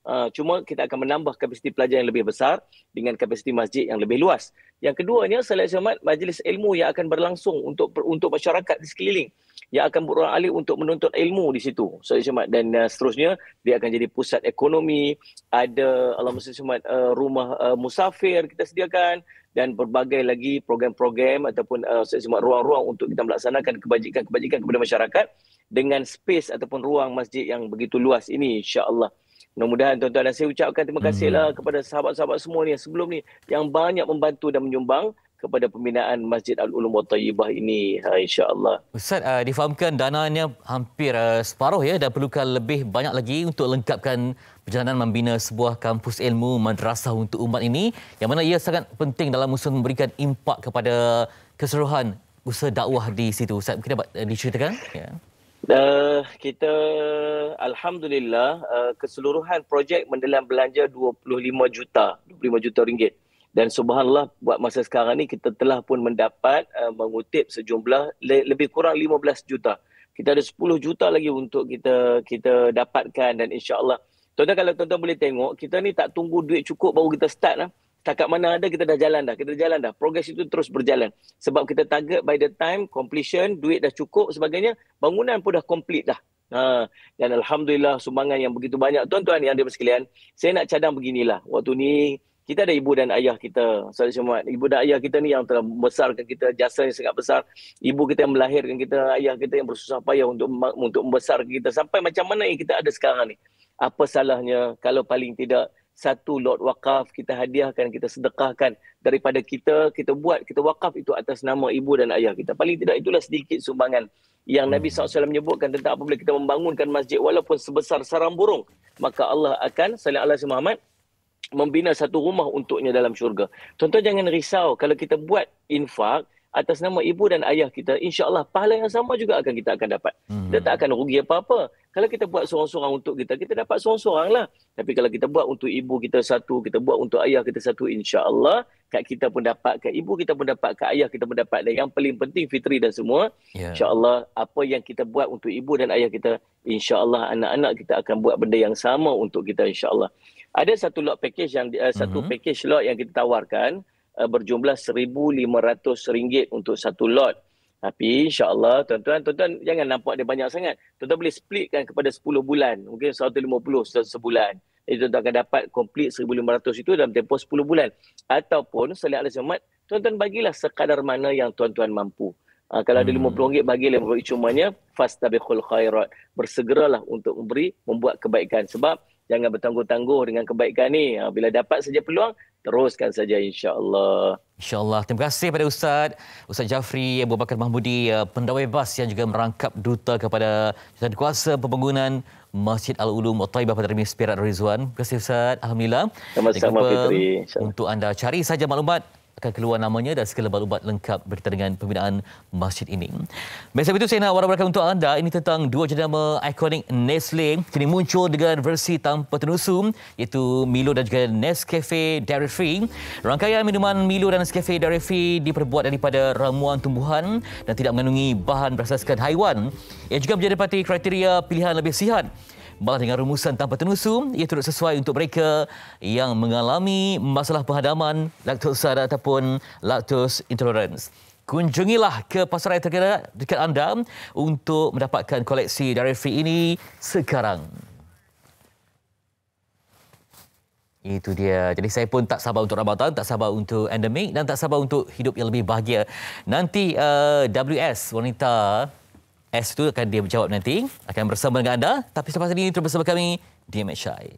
Uh, cuma kita akan menambah kapasiti pelajar yang lebih besar dengan kapasiti masjid yang lebih luas. Yang keduanya, Salat Jumaat, majlis ilmu yang akan berlangsung untuk untuk masyarakat di sekeliling yang akan berulang-alik untuk menuntut ilmu di situ. Salat Jumaat, dan uh, seterusnya dia akan jadi pusat ekonomi, ada Allahumma salli Jumaat uh, rumah uh, musafir kita sediakan, dan berbagai lagi program-program ataupun uh, Salat Jumaat ruang-ruang untuk kita melaksanakan kebajikan-kebajikan kepada masyarakat dengan space ataupun ruang masjid yang begitu luas ini, insya-Allah. Mudah-mudahan tuan-tuan, dan saya ucapkan terima kasihlah kepada sahabat-sahabat semua ni sebelum ni yang banyak membantu dan menyumbang kepada pembinaan Masjid Al-Ulum Wat-Thayyibah ini, ha, insya-Allah. Ustaz, uh, difahamkan dananya hampir uh, separuh ya, dan perlukan lebih banyak lagi untuk lengkapkan perjalanan membina sebuah kampus ilmu madrasah untuk umat ini, yang mana ia sangat penting dalam usaha memberikan impak kepada keseluruhan usaha dakwah di situ. Ustaz, mungkin dapat uh, diceritakan? Ya. Uh, kita alhamdulillah uh, keseluruhan projek mendalam belanja dua puluh lima juta ringgit, dan subhanallah buat masa sekarang ni kita telah pun mendapat uh, mengutip sejumlah le- lebih kurang lima belas juta. Kita ada sepuluh juta lagi untuk kita kita dapatkan, dan insya-Allah tuan-tuan, kalau tuan-tuan boleh tengok, kita ni tak tunggu duit cukup baru kita start lah. Setakat mana ada kita dah jalan dah, kita dah jalan dah. Progres itu terus berjalan. Sebab kita target by the time completion, duit dah cukup sebagainya, bangunan pun dah complete dah. Ha, dan alhamdulillah sumbangan yang begitu banyak. Tuan-tuan yang ada sekalian, saya nak cadang beginilah. Waktu ni kita ada ibu dan ayah kita, Salat Jumaat. Ibu dan ayah kita ni yang telah membesarkan kita, jasa yang sangat besar. Ibu kita yang melahirkan kita, ayah kita yang bersusah payah untuk untuk membesarkan kita sampai macam mana yang kita ada sekarang ni. Apa salahnya kalau paling tidak satu lot wakaf kita hadiahkan, kita sedekahkan daripada kita, kita buat, kita wakaf itu atas nama ibu dan ayah kita. Paling tidak itulah sedikit sumbangan yang Nabi sallallahu alaihi wasallam menyebutkan tentang apabila kita membangunkan masjid walaupun sebesar sarang burung, maka Allah akan sallallahu alaihi Muhammad membina satu rumah untuknya dalam syurga. Tuan-tuan jangan risau kalau kita buat infak atas nama ibu dan ayah kita, insya-Allah pahala yang sama juga akan kita akan dapat. Kita tak akan rugi apa-apa. Kalau kita buat seorang-seorang untuk kita, kita dapat seorang-seorang lah. Tapi kalau kita buat untuk ibu kita satu, kita buat untuk ayah kita satu, insya-Allah kat kita pun dapat, kat ibu kita pun dapat, kat ayah kita pun dapat. Dan yang paling penting Fitri dan semua, yeah. insya-Allah apa yang kita buat untuk ibu dan ayah kita, insya-Allah anak-anak kita akan buat benda yang sama untuk kita, insya-Allah. Ada satu lot package yang uh, mm-hmm. satu package lot yang kita tawarkan, Uh, berjumlah seribu lima ratus ringgit untuk satu lot. Tapi insya-Allah tuan-tuan, tuan-tuan jangan nampak dia banyak sangat. Tuan-tuan boleh splitkan kepada sepuluh bulan, mungkin seratus lima puluh sebulan. Jadi tuan-tuan akan dapat komplit seribu lima ratus itu dalam tempoh sepuluh bulan. Ataupun Salat Jumaat, tuan-tuan bagilah sekadar mana yang tuan-tuan mampu. Uh, kalau hmm. ada lima puluh ringgit, bagilah cumanya fastabiqul khairat. Bersegeralah untuk memberi, membuat kebaikan. Sebab jangan bertangguh-tangguh dengan kebaikan ni. Uh, bila dapat saja peluang, teruskan saja, insya-Allah. InsyaAllah. Terima kasih kepada Ustaz Ustaz Jafri Abu Bakar Mahmudi, pendawai B A S yang juga merangkap duta kepada Jawatankuasa Pembangunan Masjid Al-Ulum Wat-Thayyibah pada Remis Perak Rizwan. Terima kasih Ustaz. Alhamdulillah. Sama-sama Fitri. Untuk anda cari saja maklumat, akan keluar namanya dan segala maklumat lengkap berkaitan dengan pembinaan masjid ini. Baik, sebab itu saya nak warawalkan untuk anda ini tentang dua jenama ikonik Nestle kini muncul dengan versi tanpa tenusum, iaitu Milo dan juga Nescafe Dairy Free. Rangkaian minuman Milo dan Nescafe Dairy Free diperbuat daripada ramuan tumbuhan dan tidak mengandungi bahan berasaskan haiwan. Ia juga menjadi kriteria pilihan lebih sihat. Malah dengan rumusan tanpa tenusum, ia turut sesuai untuk mereka yang mengalami masalah penghadaman laktosa ataupun lactose intolerance. Kunjungilah ke pasaran terdekat dekat anda untuk mendapatkan koleksi Dairy Free ini sekarang. Itu dia. Jadi saya pun tak sabar untuk Ramadan, tak sabar untuk endemik dan tak sabar untuk hidup yang lebih bahagia. Nanti uh, W S, wanita S itu akan dia berjawab nanti, akan bersama dengan anda. Tapi selepas ini terus bersama kami di M H I.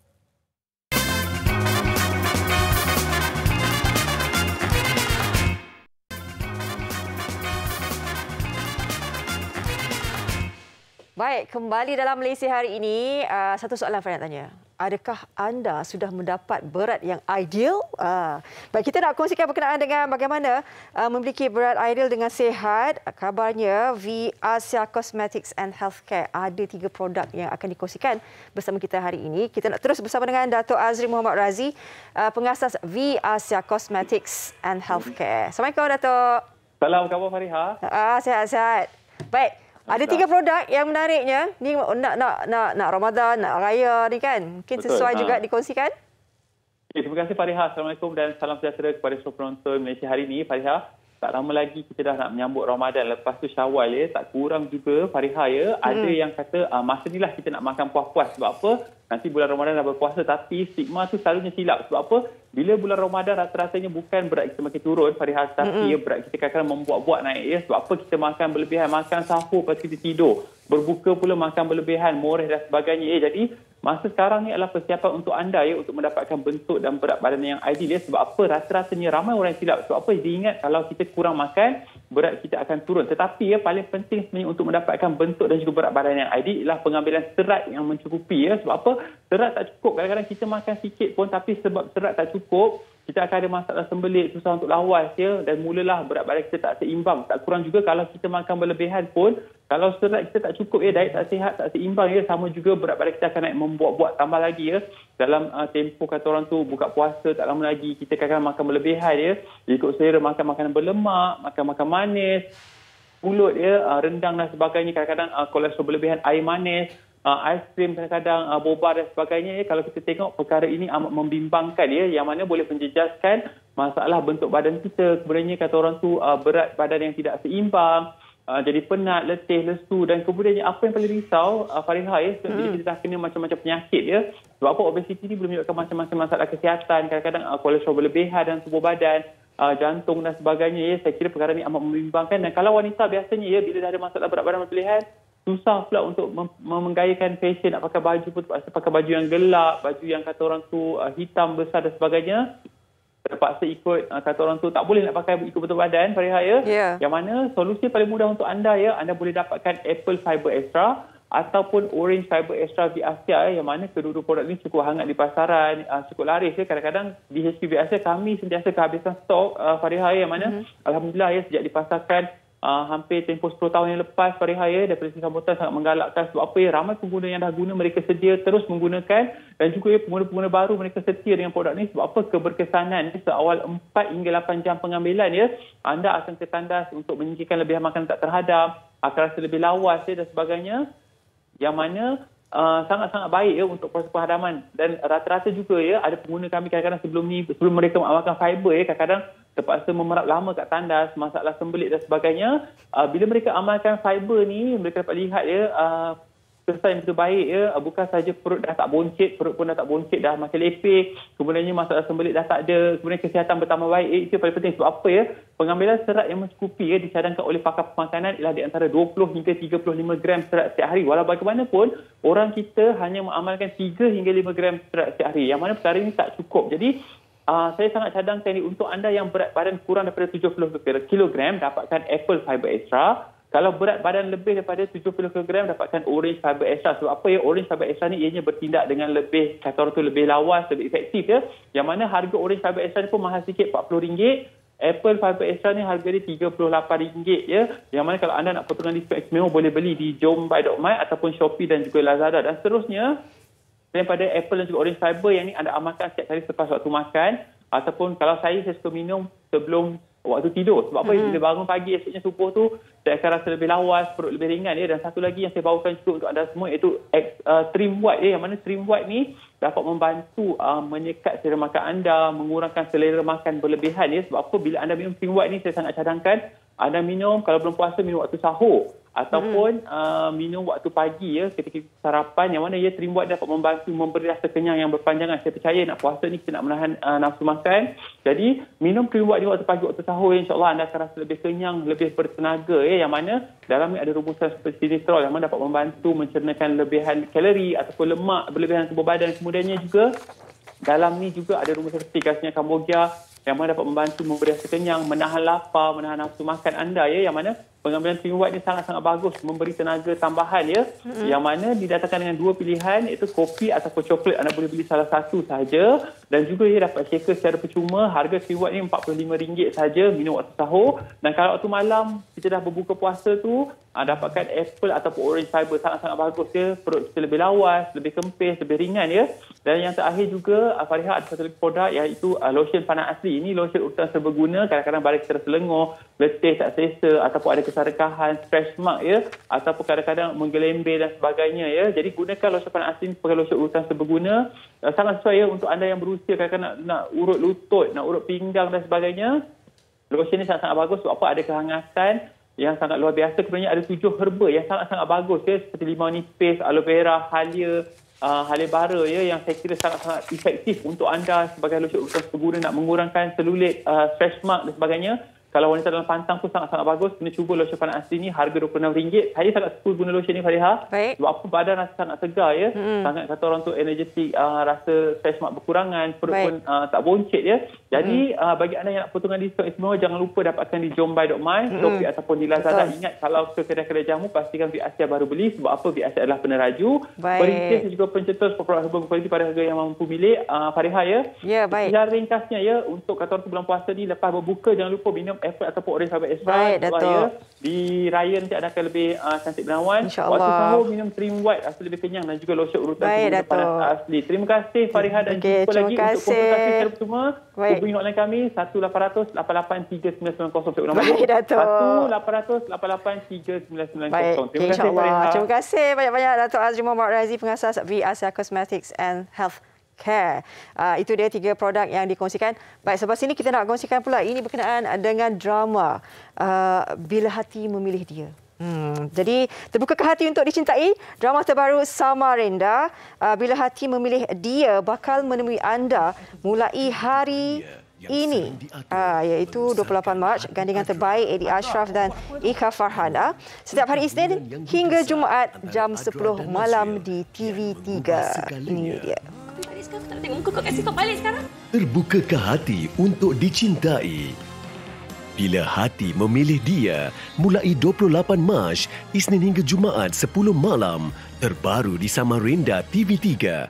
Baik, kembali dalam Malaysia hari ini, uh, satu soalan saya nak tanya. Adakah anda sudah mendapat berat yang ideal? Uh, baik, kita nak kongsikan berkenaan dengan bagaimana uh, memiliki berat ideal dengan sihat. Kabarnya V Asia Cosmetics and Healthcare ada tiga produk yang akan dikongsikan bersama kita hari ini. Kita nak terus bersama dengan Dato' Azri Muhammad Razi, uh, pengasas V Asia Cosmetics and Healthcare. Assalamualaikum, Dato'. Salam, khabar Fariha? Ah, sihat-sihat. Baik. Ada tiga produk yang menariknya. Ni nak nak nak nak Ramadan, nak raya ni kan. Mungkin Betul. sesuai Ha. juga dikongsikan. Okay, terima kasih Fariha. Assalamualaikum dan salam sejahtera kepada semua penonton Malaysia hari ini. Fariha, tak lama lagi kita dah nak menyambut Ramadan. Lepas tu Syawal ya. Tak kurang juga Fariha ya. Hmm. Ada yang kata uh, masa ni lah kita nak makan puas-puas. Sebab apa? Nanti bulan Ramadan dah berpuasa tapi stigma tu selalunya silap. Sebab apa? Bila bulan Ramadan rata-ratanya bukan berat kita makin turun Fariha, tapi mm-hmm. ya, berat kita kadang-kadang membuat-buat naik ya. Sebab apa? Kita makan berlebihan, makan sahur lepas kita tidur. Berbuka pula makan berlebihan, moreh dan sebagainya ya. Jadi masa sekarang ni adalah persiapan untuk anda ya untuk mendapatkan bentuk dan berat badan yang ideal ya. Sebab apa? Rata-ratanya ramai orang yang silap. Sebab apa? Dia ingat kalau kita kurang makan, berat kita akan turun. Tetapi ya paling penting sebenarnya untuk mendapatkan bentuk dan juga berat badan yang ideal ialah pengambilan serat yang mencukupi ya. Sebab apa? Serat tak cukup. Kadang-kadang kita makan sikit pun tapi sebab serat tak cukup, kita akan ada masalah sembelit, susah untuk lawas ya, dan mulalah berat badan kita tak seimbang. Tak kurang juga kalau kita makan berlebihan pun, kalau serat kita tak cukup ya, diet tak sihat, tak seimbang ya, sama juga berat badan kita akan naik membuat-buat tambah lagi ya. Dalam uh, tempoh kata orang tu buka puasa tak lama lagi, kita kadang-kadang makan berlebihan ya, ikut selera makan makanan berlemak, makan-makan manis, pulut ya, uh, rendang dan sebagainya, kadang-kadang uh, kolesterol berlebihan, air manis, Uh, aiskrim kadang-kadang, uh, boba dan sebagainya ya. Kalau kita tengok perkara ini amat membimbangkan ya, yang mana boleh menjejaskan masalah bentuk badan kita. Kemudiannya kata orang tu uh, berat badan yang tidak seimbang, uh, jadi penat, letih, lesu, dan kemudiannya apa yang paling risau uh, Fariha ya, sebab hmm. kita dah kena macam-macam penyakit ya. Sebab apa? Obesiti ni boleh menyebabkan macam-macam masalah kesihatan, kadang-kadang uh, kolesterol berlebihan dalam tubuh badan, uh, jantung dan sebagainya ya. Saya kira perkara ini amat membimbangkan, dan kalau wanita biasanya ya, bila dah ada masalah berat badan berlebihan, susah pula untuk mem- menggayakan fashion, nak pakai baju pun terpaksa pakai baju yang gelap, baju yang kata orang tu uh, hitam besar dan sebagainya. Terpaksa ikut uh, kata orang tu tak boleh nak pakai ikut betul badan Fariha ya. Yeah. Yang mana solusi paling mudah untuk anda ya, anda boleh dapatkan Apple Fiber Extra ataupun Orange Fiber Extra V Asia ya, yang mana kedua-dua produk ini cukup hangat di pasaran, uh, cukup laris ya. Kadang-kadang di H P V Asia kami sentiasa kehabisan stok uh, Fariha ya, yang mana mm-hmm. alhamdulillah ya, sejak dipasarkan Uh, hampir tempoh sepuluh tahun yang lepas Fariha ya, daripada sisi sambutan sangat menggalakkan. Sebab apa ya, ramai pengguna yang dah guna, mereka sedia terus menggunakan, dan juga ya, pengguna-pengguna baru mereka setia dengan produk ni. Sebab apa? Keberkesanan ya, seawal empat hingga lapan jam pengambilan ya, anda akan tertandas untuk menyingkirkan lebihan makanan tak terhadam, akan rasa lebih lawas ya, dan sebagainya, yang mana Uh, sangat-sangat baik ya untuk proses penghadaman. Dan rata-rata juga ya, ada pengguna kami kadang-kadang sebelum ni, sebelum mereka mengamalkan fiber ya, kadang-kadang terpaksa memerap lama kat tandas, masalah sembelit dan sebagainya. Uh, bila mereka amalkan fiber ni, mereka dapat lihat ya, uh, kesan yang betul baik ya. Uh, bukan saja perut dah tak boncit, perut pun dah tak boncit, dah macam lepek, kemudiannya masalah sembelit dah tak ada, kemudian kesihatan bertambah baik. Eh, itu yang paling penting. Sebab apa ya, pengambilan serat yang mencukupi ya, dicadangkan oleh pakar pemakanan ialah di antara dua puluh hingga tiga puluh lima gram serat setiap hari. Walau bagaimanapun, orang kita hanya mengamalkan tiga hingga lima gram serat setiap hari, yang mana perkara ini tak cukup. Jadi uh, saya sangat cadangkan ini untuk anda yang berat badan kurang daripada tujuh puluh kilogram, dapatkan Apple Fiber Extra. Kalau berat badan lebih daripada tujuh puluh kilogram, dapatkan Orange Fiber Extra. Sebab apa ya, Orange Fiber Extra ni ianya bertindak dengan lebih, kata orang tu, lebih lawas, lebih efektif ya. Yang mana harga Orange Fiber Extra ni pun mahal sikit, empat puluh ringgit. Apple Fiber Extra ni harga dia tiga puluh lapan ringgit ya. Yang mana kalau anda nak potongan diskaun istimewa, boleh beli di jombai dot my ataupun Shopee dan juga Lazada. Dan seterusnya, daripada Apple dan juga Orange Fiber yang ni anda amalkan setiap kali selepas waktu makan, ataupun kalau saya, saya suka minum sebelum waktu tidur. Sebab apa? Hmm. Bila bangun pagi esoknya subuh tu, saya akan rasa lebih lawas, perut lebih ringan ya. Dan satu lagi yang saya bawakan juga untuk anda semua, iaitu uh, Trim White ya. Yang mana Trim White ni dapat membantu uh, menyekat selera makan anda, mengurangkan selera makan berlebihan ya. Sebab apa? Bila anda minum Trim White ni, saya sangat cadangkan anda minum, kalau belum puasa, minum waktu sahur. Ataupun hmm. uh, minum waktu pagi ya, ketika sarapan, yang mana ya, Trim White dapat membantu memberi rasa kenyang yang berpanjangan. Saya percaya nak puasa ni kita nak menahan uh, nafsu makan. Jadi minum Trim White ni waktu pagi, waktu sahur, insya-Allah anda akan rasa lebih kenyang, lebih bertenaga ya. Yang mana dalam ni ada rumusan seperti sinestrol yang mana dapat membantu mencernakan lebihan kalori ataupun lemak berlebihan tubuh badan. Kemudiannya juga dalam ni juga ada rumusan seperti khasnya Kamboja yang mana dapat membantu memberi rasa kenyang, menahan lapar, menahan nafsu makan anda ya. Yang mana pengambilan Trim White ni sangat-sangat bagus, memberi tenaga tambahan ya. Mm-hmm. Yang mana didatangkan dengan dua pilihan, iaitu kopi ataupun coklat. Anda boleh beli salah satu sahaja, dan juga ia dapat shaker secara percuma. Harga Trim White ni empat puluh lima ringgit sahaja, minum waktu sahur. Dan kalau waktu malam kita dah berbuka puasa tu, aa, dapatkan Apple ataupun Orange Fiber, sangat-sangat bagus ya. Perut kita lebih lawas, lebih kempis, lebih ringan ya. Dan yang terakhir juga, Fariha, ada satu lagi produk, iaitu uh, lotion panas asli. Ini lotion urutan serbaguna. Kadang-kadang badan kita rasa lengur, letih, tak selesa, ataupun ada rekahan, stretch mark ya, ataupun kadang-kadang menggelembir dan sebagainya ya. Jadi gunakan lotion panas asli sebagai lotion urutan seberguna. Uh, sangat sesuai ya untuk anda yang berusia, kadang-kadang nak, nak urut lutut, nak urut pinggang dan sebagainya. Lotion ni sangat-sangat bagus sebab apa? Ada kehangatan yang sangat luar biasa. Kemudian ada tujuh herba yang sangat-sangat bagus ya, seperti limau nipis, aloe vera, halia, uh, halia bara ya, yang saya kira sangat-sangat efektif untuk anda sebagai lotion urutan seberguna nak mengurangkan selulit, uh, stretch mark dan sebagainya. Kalau wanita dalam pantang pun sangat-sangat bagus. Kena cuba lotion panas asli ni, harga dua puluh enam ringgit. Saya sangat suka guna lotion ni, Fariha. Baik. Sebab apa? Badan rasa sangat segar ya. Hmm. Sangat kata orang tu energetik, uh, rasa stretch mark berkurangan, perut Baik. pun uh, tak boncit ya. Jadi hmm. uh, bagi anda yang nak potongan diskaun istimewa, jangan lupa dapatkan di jombai dot my, hmm. Shopee ataupun di Lazada. Betul. Ingat, kalau ke kedai-kedai jamu, pastikan V A C baru beli. Sebab apa? V A C adalah peneraju. Perintis dan juga pencetus produk herba berkualiti pada harga yang mampu milik. Uh, Fariha ya. Ya, baik. Secara ringkasnya ya, untuk kata orang tu bulan puasa ni, lepas berbuka, jangan lupa minum apple ataupun orange extra. Baik, Dato'. Ya. Di raya nanti anda akan lebih uh, cantik menawan. InsyaAllah. Waktu sahur minum cream white rasa lebih kenyang dan juga lotion urutan Baik, panas asli. Terima kasih Fariha dan okay, jumpa lagi kasih. untuk konsultasi secara bersama. Baik. Hubungi hotline kami satu lapan kosong lapan lapan tiga sembilan sembilan kosong. Baik, Dato'. satu lapan kosong lapan lapan tiga sembilan sembilan kosong. Baik, Terima okay, kasih Fariha. Terima kasih banyak-banyak Dato' Azri Muhammad Razi, pengasas V Asia Cosmetics and Health Care. Uh, itu dia tiga produk yang dikongsikan. Baik, sebelah sini kita nak kongsikan pula ini berkenaan dengan drama uh, Bila Hati Memilih Dia. Hmm, jadi terbukakah hati untuk dicintai? Drama terbaru Samarinda, uh, Bila Hati Memilih Dia, bakal menemui anda mulai hari ini, uh, iaitu dua puluh lapan Mac, gandingan terbaik Eddie Ashraf dan Ika Farhana setiap hari Isnin hingga Jumaat jam sepuluh malam di T V tiga. Ini dia. Aku tak tengok muka kau kat situ balik sekarang. Terbukakah hati untuk dicintai? Bila Hati Memilih Dia, mulai dua puluh lapan Mac, Isnin hingga Jumaat sepuluh malam, terbaru di Samarinda T V tiga.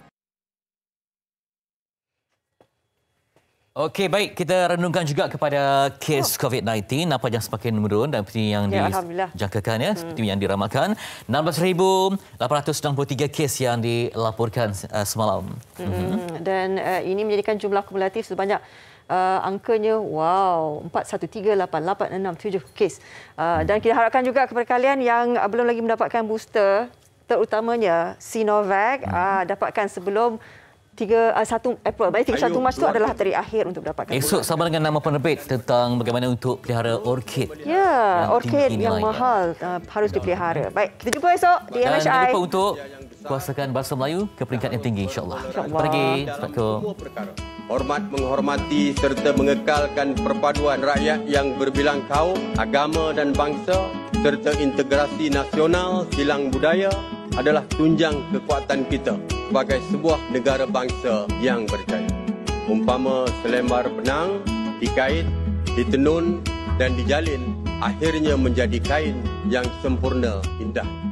Okey, baik. Kita renungkan juga kepada kes COVID sembilan belas. Nampak yang semakin menurun dan seperti yang ya, dijangkakan, ya, hmm. seperti yang diramalkan. enam belas ribu lapan ratus enam puluh tiga kes yang dilaporkan uh, semalam. Hmm. Hmm. Dan uh, ini menjadikan jumlah kumulatif sebanyak uh, angkanya, wow, empat satu tiga lapan lapan enam tujuh kes. Uh, dan kita harapkan juga kepada kalian yang uh, belum lagi mendapatkan booster, terutamanya Sinovac, hmm. uh, dapatkan sebelum tiga, uh, satu April. Baik, tiga puluh satu Mac itu adalah tarikh akhir untuk dapatkan. Esok sama dengan nama penerbit tentang bagaimana untuk pelihara orkid. Ya, orkid yang mahal uh, harus dipelihara. Baik, kita jumpa esok di M H I. Dan jangan lupa untuk kuasakan bahasa Melayu ke peringkat yang tinggi, insyaAllah. Jumpa lagi. Assalamualaikum. Hormat menghormati serta mengekalkan perpaduan rakyat yang berbilang kaum, agama dan bangsa serta integrasi nasional silang budaya adalah tunjang kekuatan kita sebagai sebuah negara bangsa yang berjaya. Umpama selembar benang dikait, ditenun dan dijalin, akhirnya menjadi kain yang sempurna indah.